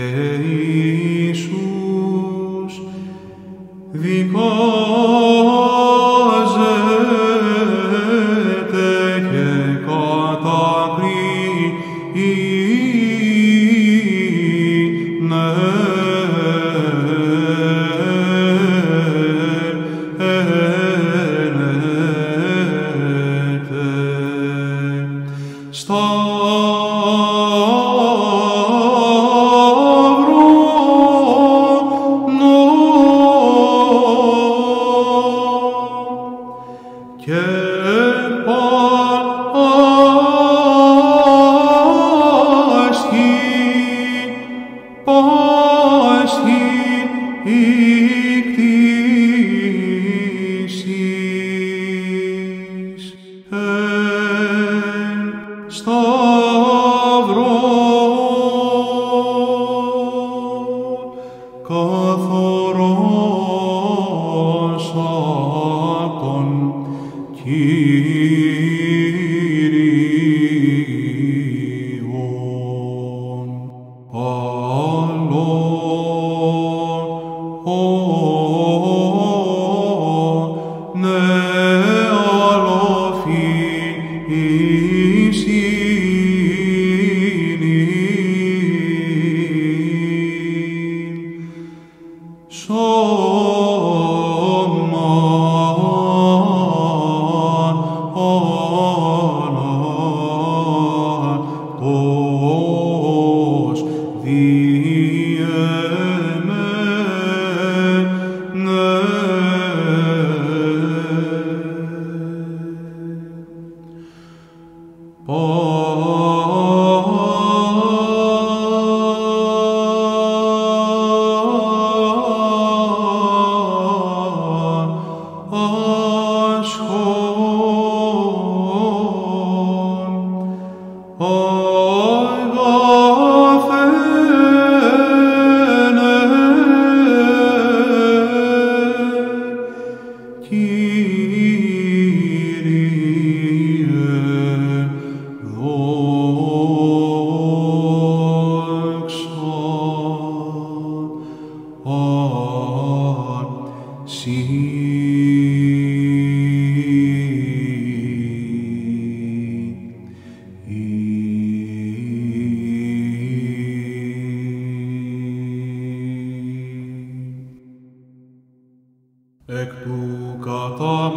Ιησούς δικάζεται και καθαρός απ' τον Κύριον. Αλλον, ναι, Ανατός εκ του κατά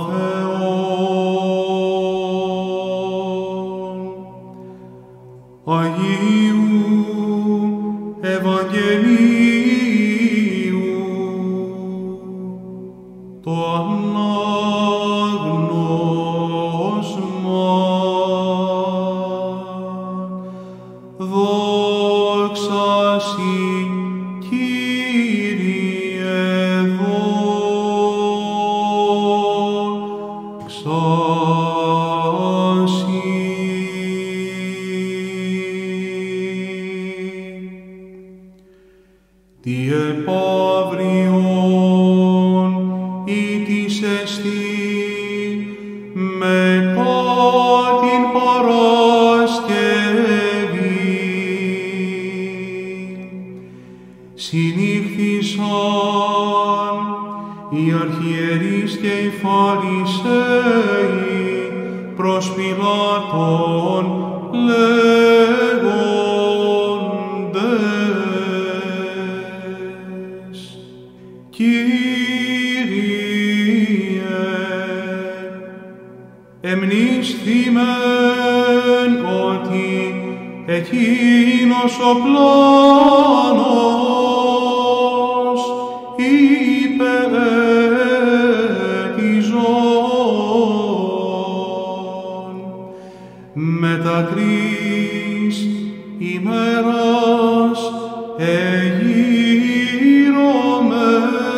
Ματθαίον Αγίου Ευαγγελίου το ανάγνωσμα. Δόξα σοι, Κύριε, δόξα σοι. Τι επαύριον ήτησεστι μετά την Παρασκευή, συνήχθησαν οι αρχιερείς και οι Φαρισαίοι προς Πιλάτον λέγοντες, πιστήμεν ότι εκείνος ο πλάνος είπε τη ζών. Μετά τρεις ημέρας εγείρωμε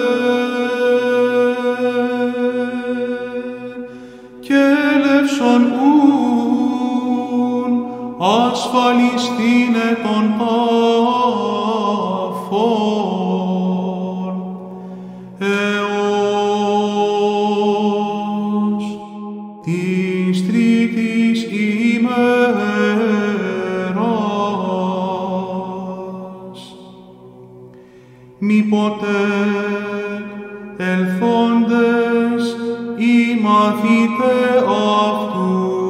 και έλευσον ούν ασφαλιστήνε των τάφων έως της τρίτης ημέρας. Μη ποτέ ελθόντες οι μαθήτε αυτού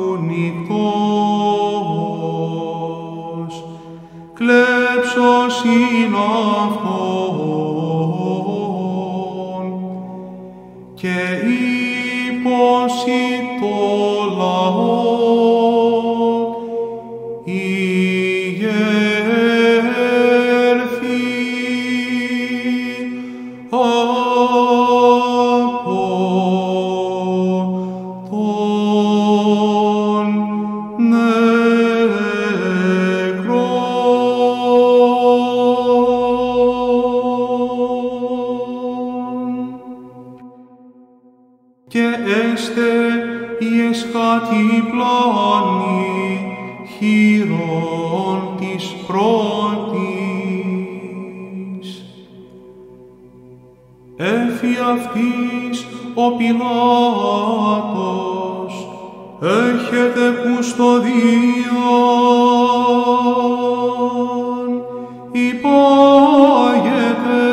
νυχτός, κλέψος ειν αυτόν και υπόσι το λαό ηγέρθη από τον νεκρόν. Και έστε η εσχάτη πλάνη χειρών της πρώτης. Έφη αυτής ο Πιλάτος, έχετε κουστοδίαν, υπάγετε,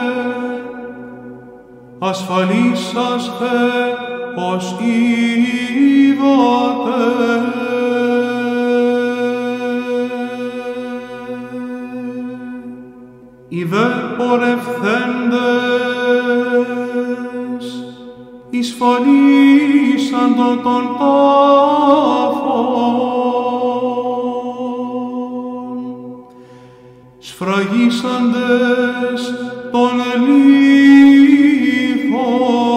ασφαλίσασθε ως είδατε. Οι δε πορευθέντες εισφαλίσαντο των τάφων, σφραγίσαντες των λίθων.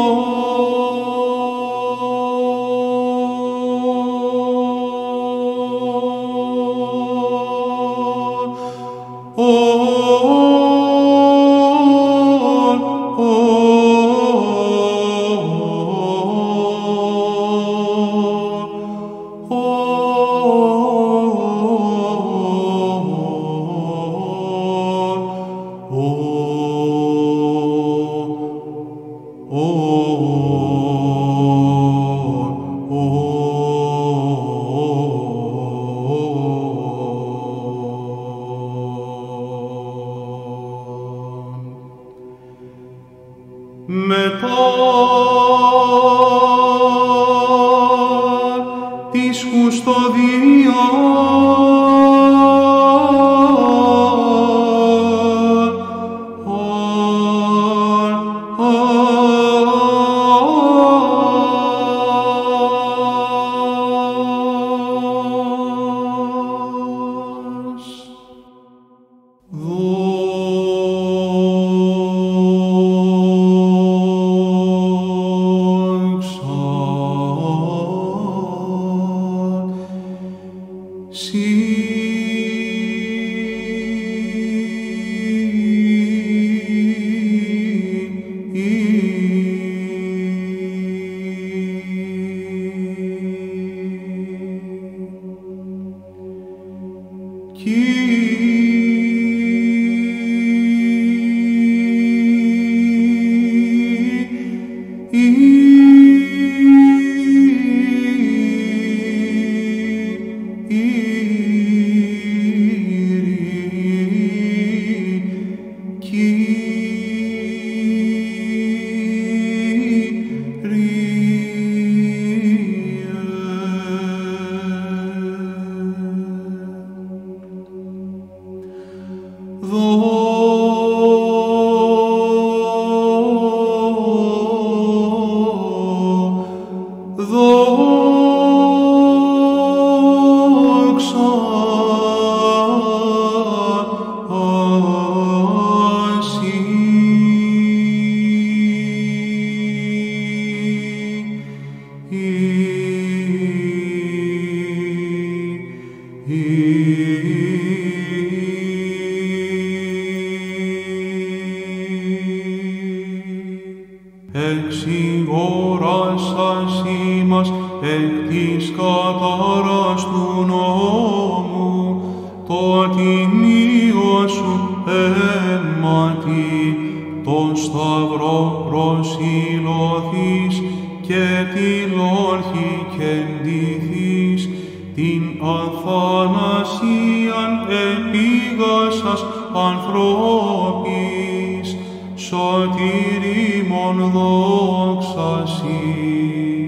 Μετά της Δω συγγόρασας ημάς εκ της κατάρας του νόμου, το τιμίο σου αίματι, τον σταυρό προσηλωθείς και τη λόρχη κεντηθείς, την αθανασίαν επίγασας ανθρώπης, σωτήριμον δόξα σοι.